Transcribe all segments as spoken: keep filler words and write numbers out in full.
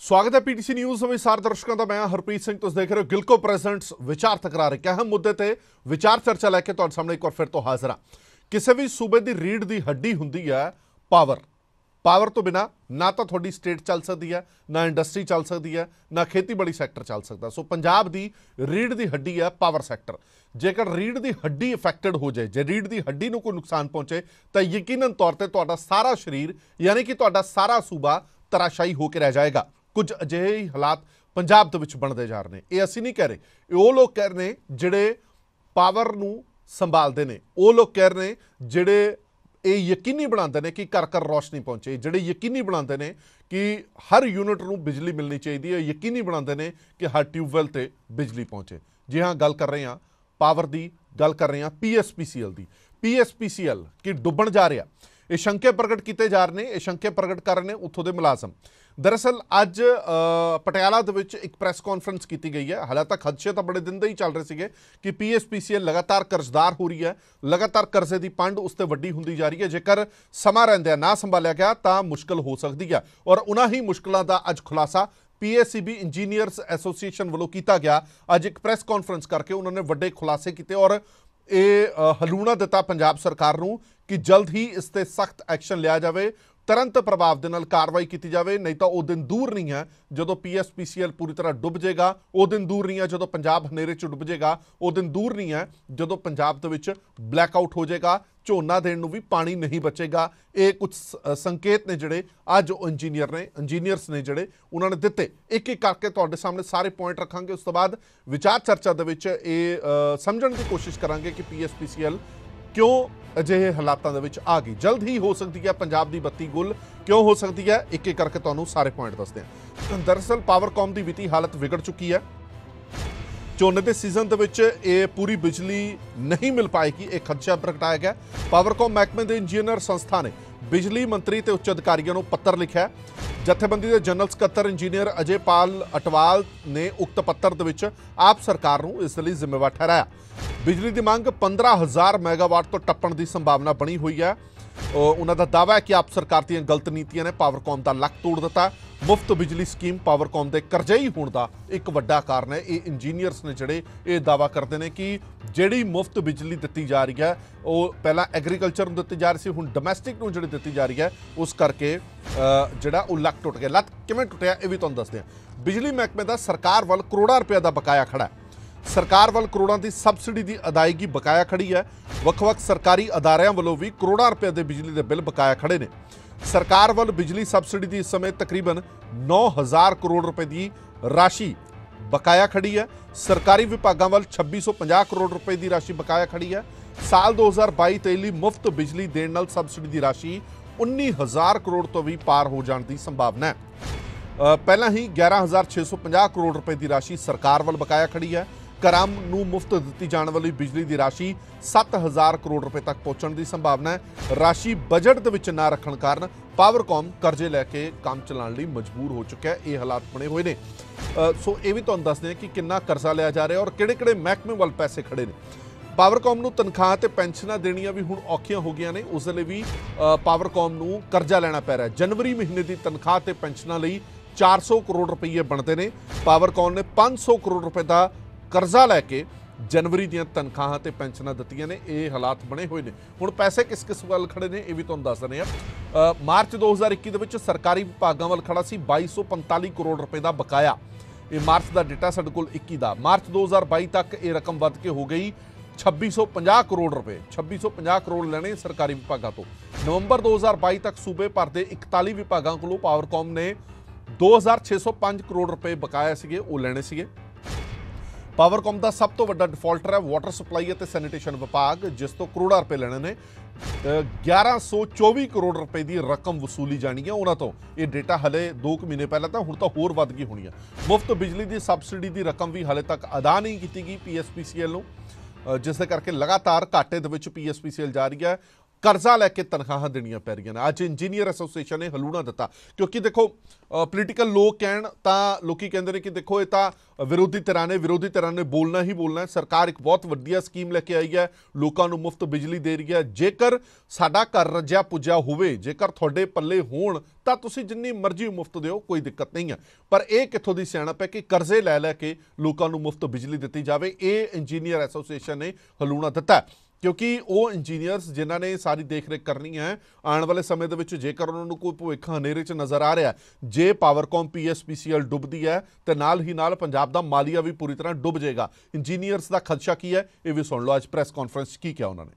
स्वागत है PTC news विचार दर्शकों का। मैं हरप्रीत सिंह, तुम देख रहे हो गिलको प्रेजेंट्स विचार तकरार। एक अहम मुद्दे ते विचार चर्चा लैके तुहाडे सामने एक बार फिर तो हाजिर हाँ। किसी भी सूबे की रीढ़ की हड्डी हुंदी है पावर। पावर तो बिना ना तो थोड़ी स्टेट चल सकती है, ना इंडस्ट्री चल सकती है, ना खेतीबाड़ी सैक्टर चल सकता। सो पंजाब की रीढ़ की हड्डी है पावर सैक्टर। जेकर रीढ़ की हड्डी इफेक्टेड हो जाए, जे रीढ़ की हड्डी को कोई नुकसान पहुंचे तो यकीनन तौर पर तुहाडा सारा शरीर यानी कि तुहाडा सारा सूबा तराशाई होकर रह जाएगा। कुछ अजिहे ही हालात पंजाब दे विच बनते जा रहे हैं। ये असीं नहीं कह रहे, वो लोग कह रहे हैं जिहड़े पावर नूं संभालते हैं, वो लोग कह रहे हैं जिहड़े ये यकीनी बनाते हैं कि घर घर रोशनी पहुँचे, जिहड़े यकीनी बनाते हैं कि हर यूनिट नूं बिजली मिलनी चाहिए, यकीनी बनाते हैं कि हर ट्यूबवैल ते बिजली पहुँचे। जी हाँ, गल कर रहे हैं पावर की, गल कर रहे हैं P S P C L की। P S P C L कि डुबण जा रहा, ये शंके प्रगट किए जा रहे हैं, ये शंके प्रगट कर रहे हैं उत्थों के मुलाजम। दरअसल अज पटियाला दे विच एक प्रैस कॉन्फ्रेंस की गई है। हालां तक खदशे तो बड़े दिन दे ही चल रहे थे कि P S P C L लगातार कर्जदार हो रही है, लगातार कर्जे की पंड उसते वड्डी हुंदी जा रही है। जेकर समा रहिंदिआं ना संभालिया गया तो मुश्किल हो सकती है। और उन्हां ही मुश्किलों का अज खुलासा P S E B engineers association वालों किया गया। अज एक प्रैस कॉन्फ्रेंस करके उन्होंने वड्डे खुलासे किए और ये हलूणा दिता पंजाब सरकार नूं कि जल्द ही इस ते सख्त एक्शन लिया जाए, तुरंत प्रभाव के नाल कार्रवाई की जाए। नहीं तो वह दिन दूर नहीं है जो P S P C L पूरी तरह डुब जाएगा। वो दिन दूर नहीं है जो पंजाब हनेरे च डुब जाएगा। वो दिन दूर नहीं है जो पंजाब दे विच ब्लैकआउट हो जाएगा, झोना देण नूं भी पानी नहीं बचेगा। ये कुछ संकेत ने जिहड़े अज इंजीनियर ने इंजीनियर्स ने जिहड़े उन्होंने दिते। एक एक करके तुहाडे सामने सारे पॉइंट रखांगे। उस तो बाद विचार चर्चा दे विच ये समझण की कोशिश करांगे कि P S P C L क्यों अजिहे हालातों दे विच आ गई। जल्द ही हो सकती है पंजाब की बत्ती गुल, क्यों हो सकती है, एक एक करके तुहानूं सारे पॉइंट दसदे हैं। दरअसल पावरकॉम की वित्तीय हालत बिगड़ चुकी है। झोने के सीजन के विच ये पूरी बिजली नहीं मिल पाएगी, एक खदशा प्रगटाया गया। पावरकॉम महकमे के इंजीनियर संस्था ने बिजली मंत्री ते उच्च अधिकारियों को पत्र लिखा। जथेबंदी के जनरल सकत्तर इंजीनियर अजय पाल अटवाल ने उक्त पत्र दे विच आप सरकार को इस लई जिम्मेवार ठहराया। बिजली की मंग पंद्रह हज़ार मैगावाट तो टप्पण की संभावना बनी हुई है। उन्हों का दावा है कि आप सरकार दी गलत नीतियां ने पावरकॉम का लक तोड़ दिता। मुफ्त बिजली स्कीम पावरकॉम के करजई होने का एक वड्डा कारण है। ये इंजीनियर्स ने जिहड़े ये दावा करते हैं कि जिहड़ी मुफ्त बिजली दी जा रही है वो पहला एग्रीकल्चर नूं दी जा रही सी, हुण डोमैसटिक नूं जिहड़ी दी जा रही है उस करके जिहड़ा वो लक टुट गया। लत किवें टुटिया ये भी तुहानूं दसदे हां। बिजली महकमे का सरकार वाल करोड़ां रुपए का बकाया खड़ा है। सरकार वाल करोड़ों की सबसिडी की अदायगी बकाया खड़ी है। वख-वख सरकारी अदारियां वालों भी करोड़ों रुपए के बिजली के बिल बकाया खड़े ने। सरकार वाल बिजली सबसिडी की इस समय तकरीबन नौ हज़ार करोड़ रुपए की राशि बकाया खड़ी है। सरकारी विभागों वाल छब्बी सौ पचास करोड़ रुपए की राशि बकाया खड़ी है। साल दो हज़ार बाई तेई मुफ्त बिजली देने नाल सबसिडी की राशि उन्नी हज़ार करोड़ तो भी पार हो जाने की संभावना है। पहला ही ग्यारह हज़ार छे सौ पचास करोड़ रुपए की राशि सरकार वाल बकाया खड़ी है। घरां नूं मुफ्त दी जाने वाली बिजली की राशि सत्त हज़ार करोड़ रुपए तक पहुंचने की संभावना है। राशि बजट दे विच ना रखण कारण पावरकॉम कर्जे लैके काम चलाने लई मजबूर हो चुका है। ये हालात बने हुए ने। सो ये भी तुहानूं दसदे हैं कि कितना कर्जा लिया जा रहा है और किहड़े-किहड़े महकमे वाल पैसे खड़े ने। पावरकॉम नूं तनख्वाह ते पेंशनां देणियां भी हुण औखियां हो गईयां ने। उस लई भी पावरकॉम नूं कर्जा लैणा पै रहा है। जनवरी महीने की तनख्वाह ते पेंशनां लई चार सौ करोड़ रुपये बनते हैं। पावरकॉम ने पाँच सौ करोड़ रुपए का कर्जा लैके जनवरी दी तनख्वाहां ते पेंशनां दित्तियां ने। ये हालात बने हुए हैं। हुण पैसे किस किस वाल खड़े ने ये भी तुहानूं दस रहे हैं। मार्च दो हज़ार इक्की दे विच सरकारी विभागों वाल खड़ा सी बाई सौ पंताली करोड़ रुपए का बकाया। ये मार्च का डेटा साडे कोल इक्की का। मार्च दो हज़ार बाई तक ये रकम वध के हो गई छब्बी सौ पचास करोड़ रुपए। छब्बी सौ पचास करोड़ लेने सरकारी विभागों तो। नवंबर दो हज़ार बाई तक सूबे भर के इकताली विभागों कोलों पावरकॉम ने दो हज़ार छे सौ पाँच करोड़ रुपए बकाया सीगे वो लेने सीगे। पावरकॉम का सब तो वड्डा डिफॉल्टर है वाटर सप्लाई और सैनिटेशन विभाग, जिस तो करोड़ों रुपए लेने ने। ग्यारह सौ चौबी करोड़ रुपए की रकम वसूली जानी है उन्होंने तो। ये डेटा हले दो महीने पहले था, हुण तो होर वध गई होनी है। मुफ्त बिजली की सबसिडी की रकम भी हाले तक अदा नहीं की गई P S P C L नूं, जिस करके लगातार घाटे दे विच P S P C L जा रही है। ਕਰਜ਼ਾ ਲੈ ਕੇ ਤਨਖਾਹਾਂ ਦੇਣੀਆਂ ਪੈ ਰਹੀਆਂ ਨੇ। ਅੱਜ ਇੰਜੀਨੀਅਰ ਐਸੋਸੀਏਸ਼ਨ ਨੇ ਹਲੂਣਾ ਦਿੱਤਾ, ਕਿਉਂਕਿ ਦੇਖੋ ਪੋਲੀਟੀਕਲ ਲੋਕ ਕਹਿਣ ਤਾਂ ਲੋਕੀ ਕਹਿੰਦੇ ਨੇ ਕਿ ਦੇਖੋ ਇਹ ਤਾਂ ਵਿਰੋਧੀ ਧਿਰਾਂ ਨੇ ਵਿਰੋਧੀ ਧਿਰਾਂ ਨੇ ਬੋਲਣਾ ਹੀ ਬੋਲਣਾ ਹੈ। ਸਰਕਾਰ ਇੱਕ ਬਹੁਤ ਵਧੀਆ ਸਕੀਮ ਲੈ ਕੇ ਆਈ ਹੈ, ਲੋਕਾਂ ਨੂੰ ਮੁਫਤ ਬਿਜਲੀ ਦੇ ਰਹੀ ਹੈ। ਜੇਕਰ ਸਾਡਾ ਘਰ ਰੱਜਿਆ ਪੁੱਜਿਆ ਹੋਵੇ, ਜੇਕਰ ਤੁਹਾਡੇ ਪੱਲੇ ਹੋਣ ਤਾਂ ਤੁਸੀਂ ਜਿੰਨੀ ਮਰਜ਼ੀ ਮੁਫਤ ਦਿਓ, ਕੋਈ ਦਿੱਕਤ ਨਹੀਂ ਹੈ। ਪਰ ਇਹ ਕਿੱਥੋਂ ਦੀ ਸਿਆਣਪ ਹੈ ਕਿ ਕਰਜ਼ੇ ਲੈ ਲੈ ਕੇ ਲੋਕਾਂ ਨੂੰ ਮੁਫਤ ਬਿਜਲੀ ਦਿੱਤੀ ਜਾਵੇ। ਇਹ ਇੰਜੀਨੀਅਰ ਐਸੋਸੀਏਸ਼ਨ ਨੇ ਹਲੂਣਾ ਦਿੱਤਾ, ਕਿਉਂਕਿ ਉਹ ਇੰਜੀਨੀਅਰਸ ਜਿਨ੍ਹਾਂ ਨੇ ਸਾਰੀ ਦੇਖ ਰੇਖ ਕਰਨੀ ਹੈ ਆਉਣ ਵਾਲੇ ਸਮੇਂ ਦੇ ਵਿੱਚ, ਜੇਕਰ ਉਹਨਾਂ ਨੂੰ ਕੋਈ ਭਵਿੱਖ ਹਨੇਰੇ 'ਚ ਨਜ਼ਰ ਆ ਰਿਹਾ, ਜੇ Powercom P S P C L ਡੁੱਬਦੀ ਹੈ ਤੇ ਨਾਲ ਹੀ ਨਾਲ ਪੰਜਾਬ ਦਾ ਮਾਲੀਆ ਵੀ ਪੂਰੀ ਤਰ੍ਹਾਂ ਡੁੱਬ ਜਾਏਗਾ। ਇੰਜੀਨੀਅਰਸ ਦਾ ਖਦਸ਼ਾ ਕੀ ਹੈ, ਇਹ ਵੀ ਸੁਣ ਲਓ। ਅੱਜ ਪ੍ਰੈਸ ਕਾਨਫਰੰਸ 'ਚ ਕੀ ਕਿਹਾ ਉਹਨਾਂ ਨੇ।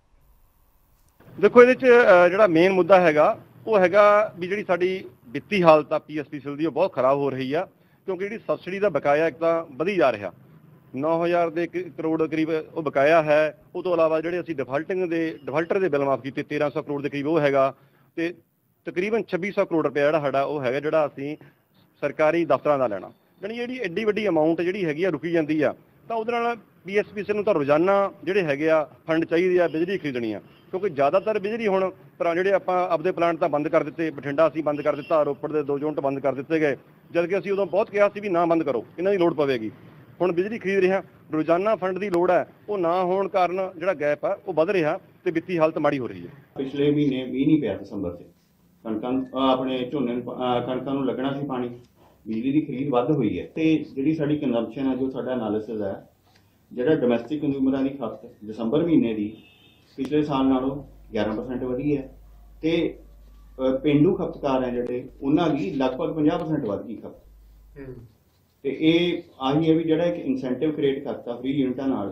ਦੇਖੋ, ਇਹਦੇ 'ਚ ਜਿਹੜਾ ਮੇਨ ਮੁੱਦਾ ਹੈਗਾ ਉਹ ਹੈਗਾ ਵੀ ਜਿਹੜੀ ਸਾਡੀ ਵਿੱਤੀ ਹਾਲਤ ਆ ਪੀ ਐਸ ਪੀ ਸੀ ਐਲ ਦੀ, ਉਹ ਬਹੁਤ ਖਰਾਬ ਹੋ ਰਹੀ ਆ, ਕਿਉਂਕਿ ਜਿਹੜੀ ਸਬਸਿਡੀ ਦਾ ਬਕਾਇਆ ਇੱਕ ਤਾਂ ਵਧੀ ਜਾ ਰਿਹਾ, ਨੌ ਹਜ਼ਾਰ ਦੇ ਕਰੋੜ ਕਰੀਬ ਉਹ ਬਕਾਇਆ ਹੈ। ਉਹ ਤੋਂ ਇਲਾਵਾ ਜਿਹੜੇ ਅਸੀਂ ਡਿਫਾਲਟਿੰਗ ਦੇ ਡਿਫਾਲਟਰ ਦੇ ਬਿੱਲ ਮਾਫ ਕੀਤੇ ਤੇਰਾਂ ਸੌ ਕਰੋੜ ਦੇ ਕਰੀਬ ਉਹ ਹੈਗਾ, ਤੇ ਤਕਰੀਬਨ ਛੱਬੀ ਸੌ ਕਰੋੜ ਰੁਪਇਆ ਜਿਹੜਾ ਸਾਡਾ ਉਹ ਹੈਗਾ ਜਿਹੜਾ ਅਸੀਂ ਸਰਕਾਰੀ ਦਫ਼ਤਰਾਂ ਦਾ ਲੈਣਾ। ਜਾਣੀ ਜਿਹੜੀ ਐਡੀ ਵੱਡੀ ਅਮਾਊਂਟ ਜਿਹੜੀ ਹੈਗੀ ਆ ਰੁਕੀ ਜਾਂਦੀ ਆ, ਤਾਂ ਉਹਦੇ ਨਾਲ ਪੀ ਐਸ ਪੀ ਸੀ ਐਲ ਨੂੰ ਤਾਂ ਰੋਜ਼ਾਨਾ ਜਿਹੜੇ ਹੈਗੇ ਆ ਫੰਡ ਚਾਹੀਦੇ ਆ ਬਿਜਲੀ ਖਰੀਦਣੀ ਆ, ਕਿਉਂਕਿ ਜ਼ਿਆਦਾਤਰ ਬਿਜਲੀ ਹੁਣ ਪਰ ਜਿਹੜੇ ਆਪਾਂ ਆਪਦੇ ਪਲਾਂਟ ਤਾਂ ਬੰਦ ਕਰ ਦਿੱਤੇ, ਬਠਿੰਡਾ ਅਸੀਂ ਬੰਦ ਕਰ ਦਿੱਤਾ, ਰੋਪੜ ਦੇ ਦੋ ਯੂਨਿਟ ਬੰਦ ਕਰ ਦਿੱਤੇ ਗਏ, ਜਦਕਿ ਅਸੀਂ ਉਦੋਂ ਬਹੁਤ ਕਿਹਾ ਸੀ ਵੀ ਨਾ ਬੰਦ ਕਰੋ, ਇਹਨਾਂ ਦੀ ਲੋੜ ਪਵੇਗੀ। ਹੁਣ ਬਿਜਲੀ ਖਰੀਦ ਰਿਹਾ, ਰੋਜ਼ਾਨਾ ਫੰਡ ਦੀ ਲੋੜ ਹੈ, ਉਹ ਨਾ ਹੋਣ ਕਾਰਨ ਜਿਹੜਾ ਗੈਪ ਆ ਉਹ ਵੱਧ ਰਿਹਾ ਤੇ ਵਿੱਤੀ ਹਾਲਤ ਮਾੜੀ ਹੋ ਰਹੀ ਹੈ। ਪਿਛਲੇ ਮਹੀਨੇ ਵੀ ਨਹੀਂ ਪਿਆ ਦਸੰਬਰ 'ਚ ਕਣਕਾਂ ਆਪਣੇ ਝੋਨੇ ਨੂੰ ਕਣਕਾਂ ਨੂੰ ਲੱਗਣਾ ਸੀ ਪਾਣੀ, ਬਿਜਲੀ ਦੀ ਖਰੀਦ ਵੱਧ ਹੋਈ ਹੈ ਤੇ ਜਿਹੜੀ ਸਾਡੀ ਕੰਜ਼ੰਪਸ਼ਨ ਹੈ, ਜੋ ਸਾਡਾ ਐਨਾਲਿਸਿਸ ਹੈ, ਜਿਹੜਾ ਡੋਮੈਸਟਿਕ ਕੰਜ਼ਿਊਮਰਾਂ ਦੀ ਖਪਤ ਦਸੰਬਰ ਮਹੀਨੇ ਦੀ ਪਿਛਲੇ ਸਾਲ ਨਾਲੋਂ ਗਿਆਰਾਂ ਪਰਸੈਂਟ ਵਧੀ ਹੈ ਤੇ ਪੇਂਡੂ ਖਪਤਕਾਰ ਹੈ ਜਿਹੜੇ ਉਹਨਾਂ ਦੀ ਲਗਭਗ ਪੰਜਾਹ ਪਰਸੈਂਟ ਵੱਧ ਗਈ ਖਪਤ। ਤੇ ਇਹ ਆਹੀ ਹੈ ਵੀ ਜਿਹੜਾ ਇੱਕ ਇਨਸੈਂਟਿਵ ਕ੍ਰੀਏਟ ਕਰਤਾ ਫ੍ਰੀ ਯੂਨਿਟਾਂ ਨਾਲ,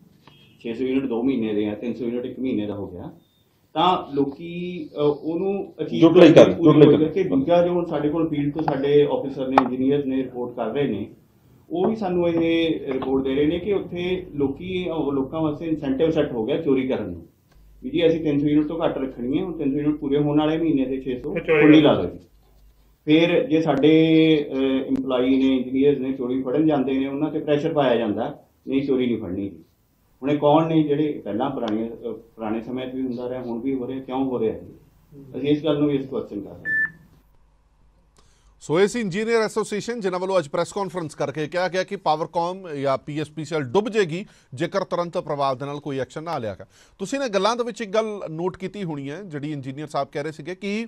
ਛੇ ਸੌ ਯੂਨਿਟ ਦੋ ਮਹੀਨੇ ਦੇ ਆ, ਤਿੰਨ ਸੌ ਯੂਨਿਟ ਇੱਕ ਮਹੀਨੇ ਦਾ ਹੋ ਗਿਆ, ਤਾਂ ਲੋਕੀ ਉਹਨੂੰ ਅਚੀਵ ਕਰਕੇ। ਦੂਜਾ ਜੋ ਸਾਡੇ ਕੋਲ ਫੀਲਡ ਤੋਂ ਸਾਡੇ ਆਫਿਸਰ ਨੇ, ਇੰਜੀਨੀਅਰ ਨੇ ਰਿਪੋਰਟ ਕਰ ਰਹੇ ਨੇ, ਉਹ ਵੀ ਸਾਨੂੰ ਇਹ ਰਿਪੋਰਟ ਦੇ ਰਹੇ ਨੇ ਕਿ ਉੱਥੇ ਲੋਕੀ ਲੋਕਾਂ ਵਾਸਤੇ ਇਨਸੈਂਟਿਵ ਸੈੱਟ ਹੋ ਗਿਆ ਚੋਰੀ ਕਰਨ ਨੂੰ, ਵੀ ਜੀ ਅਸੀਂ ਤਿੰਨ ਸੌ ਯੂਨਿਟ ਤੋਂ ਘੱਟ ਰੱਖਣੀ ਹੈ, ਹੁਣ ਤਿੰਨ ਸੌ ਯੂਨਿਟ ਪੂਰੇ ਹੋਣ ਵਾਲੇ ਮਹੀਨੇ ਦੇ ਛੇ ਸੌ ਖੁੱਲੀ ਲਾ ਦਿਓ। ਫਿਰ ਜੇ ਸਾਡੇ ਇੰਪਲਾਈ ਨੇ, ਇੰਜੀਨੀਅਰਸ ਨੇ ਚੋਰੀ ਫੜਨ ਜਾਂਦੇ ਨੇ, ਉਹਨਾਂ 'ਤੇ ਪ੍ਰੈਸ਼ਰ ਪਾਇਆ ਜਾਂਦਾ, ਨਹੀਂ ਚੋਰੀ ਨਹੀਂ ਫੜਨੀ। ਹੁਣ ਇਹ ਕੌਣ ਨੇ ਜਿਹੜੇ ਪਹਿਲਾਂ ਪੁਰਾਣੇ ਪੁਰਾਣੇ ਸਮੇਂ 'ਚ ਵੀ ਹੁੰਦਾ ਰਿਹਾ, ਹੁਣ ਵੀ ਹੋ ਰਿਹਾ, ਕਿਉਂ ਹੋ ਰਿਹਾ? ਅਸੀਂ ਇਸ ਗੱਲ ਨੂੰ ਵੀ ਇਸ ਕੁਐਸਚਨ ਕਰ ਰਹੇ ਹਾਂ। ਸੋ ਇਹ ਸੀ ਇੰਜੀਨੀਅਰ ਐਸੋਸੀਏਸ਼ਨ, ਜਿਨ੍ਹਾਂ ਵੱਲੋਂ ਅੱਜ ਪ੍ਰੈਸ ਕਾਨਫਰੰਸ ਕਰਕੇ ਕਿਹਾ ਗਿਆ ਕਿ ਪਾਵਰਕੌਮ ਜਾਂ ਪੀ ਐਸ ਪੀ ਸੀ ਐਲ ਡੁੱਬ ਜਾਏਗੀ ਜੇਕਰ ਤੁਰੰਤ ਪ੍ਰਭਾਵ ਦੇ ਨਾਲ ਕੋਈ ਐਕਸ਼ਨ ਨਾ ਲਿਆ ਗਿਆ। ਤੁਸੀਂ ਨੇ ਗੱਲਾਂ ਦੇ ਵਿੱਚ ਇੱਕ ਗੱਲ ਨੋਟ ਕੀਤੀ ਹੋਣੀ ਹੈ, ਜਿਹੜੀ ਇੰਜੀਨੀਅਰ ਸਾਹਿਬ ਕਹਿ ਰਹੇ ਸੀਗੇ ਕਿ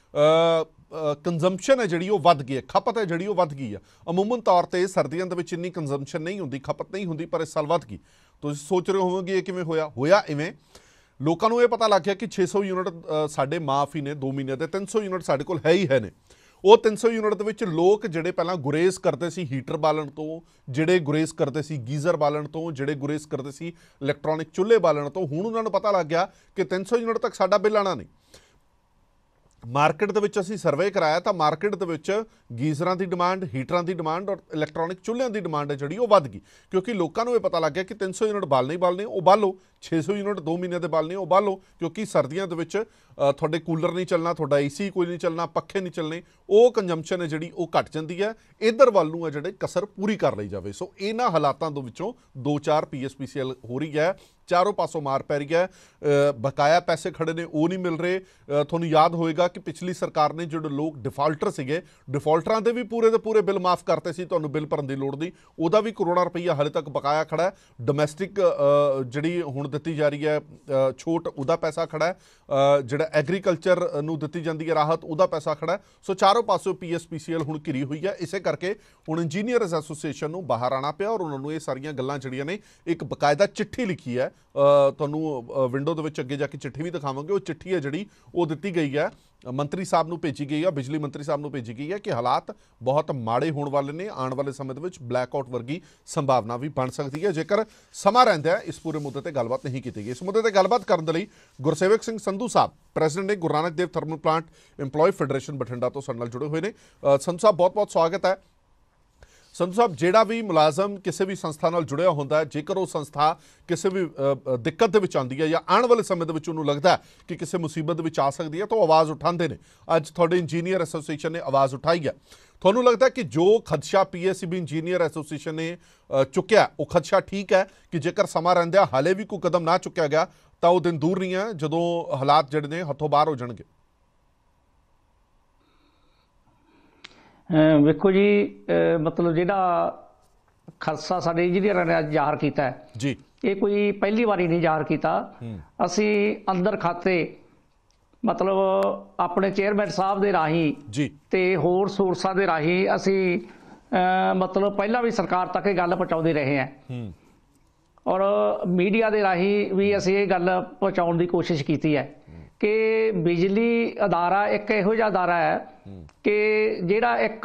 ਕੰਜ਼ੰਪਸ਼ਨ ਹੈ ਜਿਹੜੀ ਉਹ ਵੱਧ ਗਈ ਹੈ, ਖਪਤ ਹੈ ਜਿਹੜੀ ਉਹ ਵੱਧ ਗਈ ਹੈ। ਅਮੂਮਨ ਤੌਰ 'ਤੇ ਸਰਦੀਆਂ ਦੇ ਵਿੱਚ ਇੰਨੀ ਕੰਜ਼ੰਪਸ਼ਨ ਨਹੀਂ ਹੁੰਦੀ, ਖਪਤ ਨਹੀਂ ਹੁੰਦੀ, ਪਰ ਇਸ ਸਾਲ ਵੱਧ ਗਈ। ਤੁਸੀਂ ਸੋਚ ਰਹੇ ਹੋਵੋਗੇ ਇਹ ਕਿਵੇਂ ਹੋਇਆ? ਹੋਇਆ ਇਵੇਂ, ਲੋਕਾਂ ਨੂੰ ਇਹ ਪਤਾ ਲੱਗ ਗਿਆ ਕਿ ਛੇ ਸੌ ਯੂਨਿਟ ਸਾਡੇ ਮਾਫ ਹੀ ਨੇ ਦੋ ਮਹੀਨੇ ਦੇ, ਤਿੰਨ ਸੌ ਯੂਨਿਟ ਸਾਡੇ ਕੋਲ ਹੈ ਹੀ ਹੈ ਨੇ। ਉਹ ਤਿੰਨ ਸੌ ਯੂਨਿਟ ਦੇ ਵਿੱਚ ਲੋਕ ਜਿਹੜੇ ਪਹਿਲਾਂ ਗੁਰੇਜ਼ ਕਰਦੇ ਸੀ ਹੀਟਰ ਬਾਲਣ ਤੋਂ, ਜਿਹੜੇ ਗੁਰੇਜ਼ ਕਰਦੇ ਸੀ ਗੀਜ਼ਰ ਬਾਲਣ ਤੋਂ, ਜਿਹੜੇ ਗੁਰੇਜ਼ ਕਰਦੇ ਸੀ ਇਲੈਕਟ੍ਰੋਨਿਕ ਚੁੱਲ੍ਹੇ ਬਾਲਣ ਤੋਂ, ਹੁਣ ਉਹਨਾਂ ਨੂੰ ਪਤਾ ਲੱਗ ਗਿਆ ਕਿ ਤਿੰਨ ਸੌ ਯੂਨਿਟ ਤੱਕ ਸਾਡਾ ਬਿੱਲ ਆਉਣਾ ਨਹੀਂ। ਮਾਰਕੀਟ ਦੇ ਵਿੱਚ ਅਸੀਂ ਸਰਵੇ ਕਰਾਇਆ ਤਾਂ ਮਾਰਕੀਟ ਦੇ ਵਿੱਚ ਗੀਜ਼ਰਾਂ ਦੀ ਡਿਮਾਂਡ, ਹੀਟਰਾਂ ਦੀ ਡਿਮਾਂਡ ਔਰ ਇਲੈਕਟ੍ਰੋਨਿਕ ਚੁੱਲ੍ਹਿਆਂ ਦੀ ਡਿਮਾਂਡ ਹੈ ਜਿਹੜੀ ਉਹ ਵੱਧ ਗਈ, ਕਿਉਂਕਿ ਲੋਕਾਂ ਨੂੰ ਇਹ ਪਤਾ ਲੱਗ ਗਿਆ ਕਿ ਤਿੰਨ ਸੌ ਯੂਨਿਟ ਬਾਲਣੇ ਹੀ ਬਾਲਣੇ, ਉਹ ਬਾਲੋ। ਛੇ ਸੌ ਯੂਨਿਟ ਦੋ ਮਹੀਨੇ ਦੇ ਬਾਲਣੇ, ਉਹ ਬਾਲੋ, ਕਿਉਂਕਿ ਸਰਦੀਆਂ ਦੇ ਵਿੱਚ ਤੁਹਾਡੇ ਕੂਲਰ ਨਹੀਂ ਚੱਲਣਾ, ਤੁਹਾਡਾ ਏ ਸੀ ਕੋਈ ਨਹੀਂ ਚੱਲਣਾ, ਪੱਖੇ ਨਹੀਂ ਚੱਲਣੇ, ਉਹ ਕੰਜ਼ੰਪਸ਼ਨ ਹੈ ਜਿਹੜੀ ਉਹ ਘਟ ਜਾਂਦੀ ਹੈ। ਇੱਧਰ ਵੱਲ ਨੂੰ ਹੈ ਜਿਹੜੇ ਕਸਰ ਪੂਰੀ ਕਰ ਲਈ ਜਾਵੇ। ਸੋ ਇਹਨਾਂ ਹਾਲਾਤਾਂ ਦੇ ਵਿੱਚੋਂ ਦੋ ਚਾਰ ਪੀ ਐਸ ਪੀ ਸੀ ਐਲ ਹੋ ਰਹੀ ਹੈ, ਚਾਰੋਂ ਪਾਸੋਂ ਮਾਰ ਪੈ ਰਹੀ ਹੈ, ਬਕਾਇਆ ਪੈਸੇ ਖੜੇ ਨੇ ਉਹ ਨਹੀਂ ਮਿਲ ਰਹੇ। ਤੁਹਾਨੂੰ ਯਾਦ ਹੋਏਗਾ ਕਿ ਪਿਛਲੀ ਸਰਕਾਰ ਨੇ ਜਿਹੜੇ ਲੋਕ ਡਿਫਾਲਟਰ ਸੀਗੇ, ਡਿਫਾਲਟਰਾਂ ਦੇ ਵੀ ਪੂਰੇ ਦੇ ਪੂਰੇ ਬਿੱਲ ਮਾਫ ਕਰਤੇ ਸੀ, ਤੁਹਾਨੂੰ ਬਿੱਲ ਭਰਨ ਦੀ ਲੋੜ ਨਹੀਂ, ਉਹਦਾ ਵੀ ਕਰੋੜਾਂ ਰੁਪਈਆ ਹਾਲੇ ਤੱਕ ਬਕਾਇਆ ਖੜਾ ਹੈ। ਡੋਮੈਸਟਿਕ ਜਿਹੜੀ ਹੁਣ ਦਿੱਤੀ ਜਾ ਰਹੀ ਹੈ ਛੋਟ, ਉਹਦਾ ਪੈਸਾ ਖੜਾ ਹੈ, ਜਿਹੜਾ ਐਗਰੀਕਲਚਰ ਨੂੰ ਦਿੱਤੀ ਜਾਂਦੀ ਹੈ ਰਾਹਤ, ਉਹਦਾ ਪੈਸਾ ਖੜਾ ਹੈ। ਸੋ ਚਾਰੋਂ ਪਾਸੋਂ ਪੀ ਐਸ ਪੀ ਸੀ ਐਲ ਹੁਣ ਘਿਰੀ ਹੋਈ ਹੈ। ਇਸੇ ਕਰਕੇ ਹੁਣ ਇੰਜੀਨੀਅਰਸ ਐਸੋਸੀਏਸ਼ਨ ਨੂੰ ਬਾਹਰ ਆਉਣਾ ਪਿਆ ਔਰ ਉਹਨਾਂ ਨੂੰ ਇਹ ਸਾਰੀਆਂ ਗੱਲਾਂ ਜਿਹੜੀਆਂ ਨੇ ਇੱਕ ਬਕਾਇਦਾ ਚਿੱਠੀ ਲਿਖੀ ਹੈ, ਤੁਹਾਨੂੰ ਵਿੰਡੋ ਦੇ ਵਿੱਚ ਅੱਗੇ ਜਾ ਕੇ ਚਿੱਠੀ ਵੀ ਦਿਖਾਵਾਂਗੇ। ਉਹ ਚਿੱਠੀ ਹੈ ਜਿਹੜੀ ਉਹ ਦਿੱਤੀ ਗਈ ਹੈ, ਮੰਤਰੀ ਸਾਹਿਬ ਨੂੰ ਭੇਜੀ ਗਈ ਹੈ, ਬਿਜਲੀ ਮੰਤਰੀ ਸਾਹਿਬ ਨੂੰ ਭੇਜੀ ਗਈ ਹੈ ਕਿ ਹਾਲਾਤ ਬਹੁਤ ਮਾੜੇ ਹੋਣ ਵਾਲੇ ਨੇ, ਆਉਣ ਵਾਲੇ ਸਮੇਂ ਦੇ ਵਿੱਚ ਬਲੈਕਆਊਟ ਵਰਗੀ ਸੰਭਾਵਨਾ ਵੀ ਬਣ ਸਕਦੀ ਹੈ ਜੇਕਰ ਸਮਾਂ ਰਹਿੰਦਾ ਹੈ ਇਸ ਪੂਰੇ ਮੁੱਦੇ ਤੇ ਗੱਲਬਾਤ ਨਹੀਂ ਕੀਤੀ ਗਈ। ਇਸ ਮੁੱਦੇ ਤੇ ਗੱਲਬਾਤ ਕਰਨ ਦੇ ਲਈ ਗੁਰਸੇਵਕ ਸਿੰਘ ਸੰਧੂ ਸਾਹਿਬ, ਪ੍ਰੈਜ਼ੀਡੈਂਟ ਨੇ Guru Nanak Dev thermal plant employee federation Bathinda ਤੋਂ ਸਾਡੇ ਨਾਲ ਜੁੜੇ ਹੋਏ ਨੇ। ਸੰਧੂ ਸਾਹਿਬ, ਬਹੁਤ ਬਹੁਤ ਸਵਾਗਤ ਹੈ। ਸੰਧੂ ਸਾਹਿਬ, ਜਿਹੜਾ ਵੀ ਮੁਲਾਜ਼ਮ ਕਿਸੇ ਵੀ ਸੰਸਥਾ ਨਾਲ ਜੁੜਿਆ ਹੁੰਦਾ ਹੈ, ਜੇਕਰ ਉਹ ਸੰਸਥਾ ਕਿਸੇ ਵੀ ਅ, ਦਿੱਕਤ ਦੇ ਵਿੱਚ ਆਉਂਦੀ ਹੈ ਜਾਂ ਆਉਣ ਵਾਲੇ ਸਮੇਂ ਦੇ ਵਿੱਚ ਉਹਨੂੰ ਲੱਗਦਾ ਹੈ ਕਿ ਕਿਸੇ ਮੁਸੀਬਤ ਦੇ ਵਿੱਚ ਆ ਸਕਦੀ ਹੈ ਤਾਂ ਉਹ ਆਵਾਜ਼ ਉਠਾਉਂਦੇ ਨੇ। ਅੱਜ ਤੁਹਾਡੇ ਇੰਜੀਨੀਅਰ ਐਸੋਸੀਏਸ਼ਨ ਨੇ ਆਵਾਜ਼ ਉਠਾਈ ਹੈ। ਤੁਹਾਨੂੰ ਲੱਗਦਾ ਹੈ ਕਿ ਜੋ ਖਦਸ਼ਾ ਪੀਐਸਸੀਬੀ ਇੰਜੀਨੀਅਰ ਐਸੋਸੀਏਸ਼ਨ ਨੇ ਅ, ਚੁੱਕਿਆ ਉਹ ਖਦਸ਼ਾ ਠੀਕ ਹੈ ਕਿ ਜੇਕਰ ਸਮਾਂ ਰਹਿੰਦਿਆਂ ਹਾਲੇ ਵੀ ਕੋਈ ਕਦਮ ਨਾ ਚੁੱਕਿਆ ਗਿਆ ਤਾਂ ਉਹ ਦਿਨ ਦੂਰ ਨਹੀਂ ਹੈ ਜਦੋਂ ਹਾਲਾਤ ਜਿਹੜੇ ਨੇ ਹੱਥੋਂ ਬਾਹਰ ਹੋ ਜਾਣਗੇ? ਵੇਖੋ ਜੀ, ਮਤਲਬ ਜਿਹੜਾ ਖਦਸ਼ਾ ਸਾਡੇ ਇੰਜੀਨੀਅਰਾਂ ਨੇ ਅੱਜ ਜ਼ਾਹਰ ਕੀਤਾ ਹੈ ਜੀ, ਇਹ ਕੋਈ ਪਹਿਲੀ ਵਾਰੀ ਨਹੀਂ ਜ਼ਾਹਰ ਕੀਤਾ। ਅਸੀਂ ਅੰਦਰ ਖਾਤੇ ਮਤਲਬ ਆਪਣੇ ਚੇਅਰਮੈਨ ਸਾਹਿਬ ਦੇ ਰਾਹੀਂ ਜੀ ਤੇ ਹੋਰ ਸੋਰਸਾਂ ਦੇ ਰਾਹੀਂ ਅਸੀਂ ਮਤਲਬ ਪਹਿਲਾਂ ਵੀ ਸਰਕਾਰ ਤੱਕ ਇਹ ਗੱਲ ਪਹੁੰਚਾਉਂਦੇ ਰਹੇ ਹਾਂ ਔਰ ਮੀਡੀਆ ਦੇ ਰਾਹੀਂ ਵੀ ਅਸੀਂ ਇਹ ਗੱਲ ਪਹੁੰਚਾਉਣ ਦੀ ਕੋਸ਼ਿਸ਼ ਕੀਤੀ ਹੈ ਕਿ ਬਿਜਲੀ ਅਦਾਰਾ ਇੱਕ ਇਹੋ ਜਿਹਾ ਅਦਾਰਾ ਹੈ ਕਿ ਜਿਹੜਾ ਇੱਕ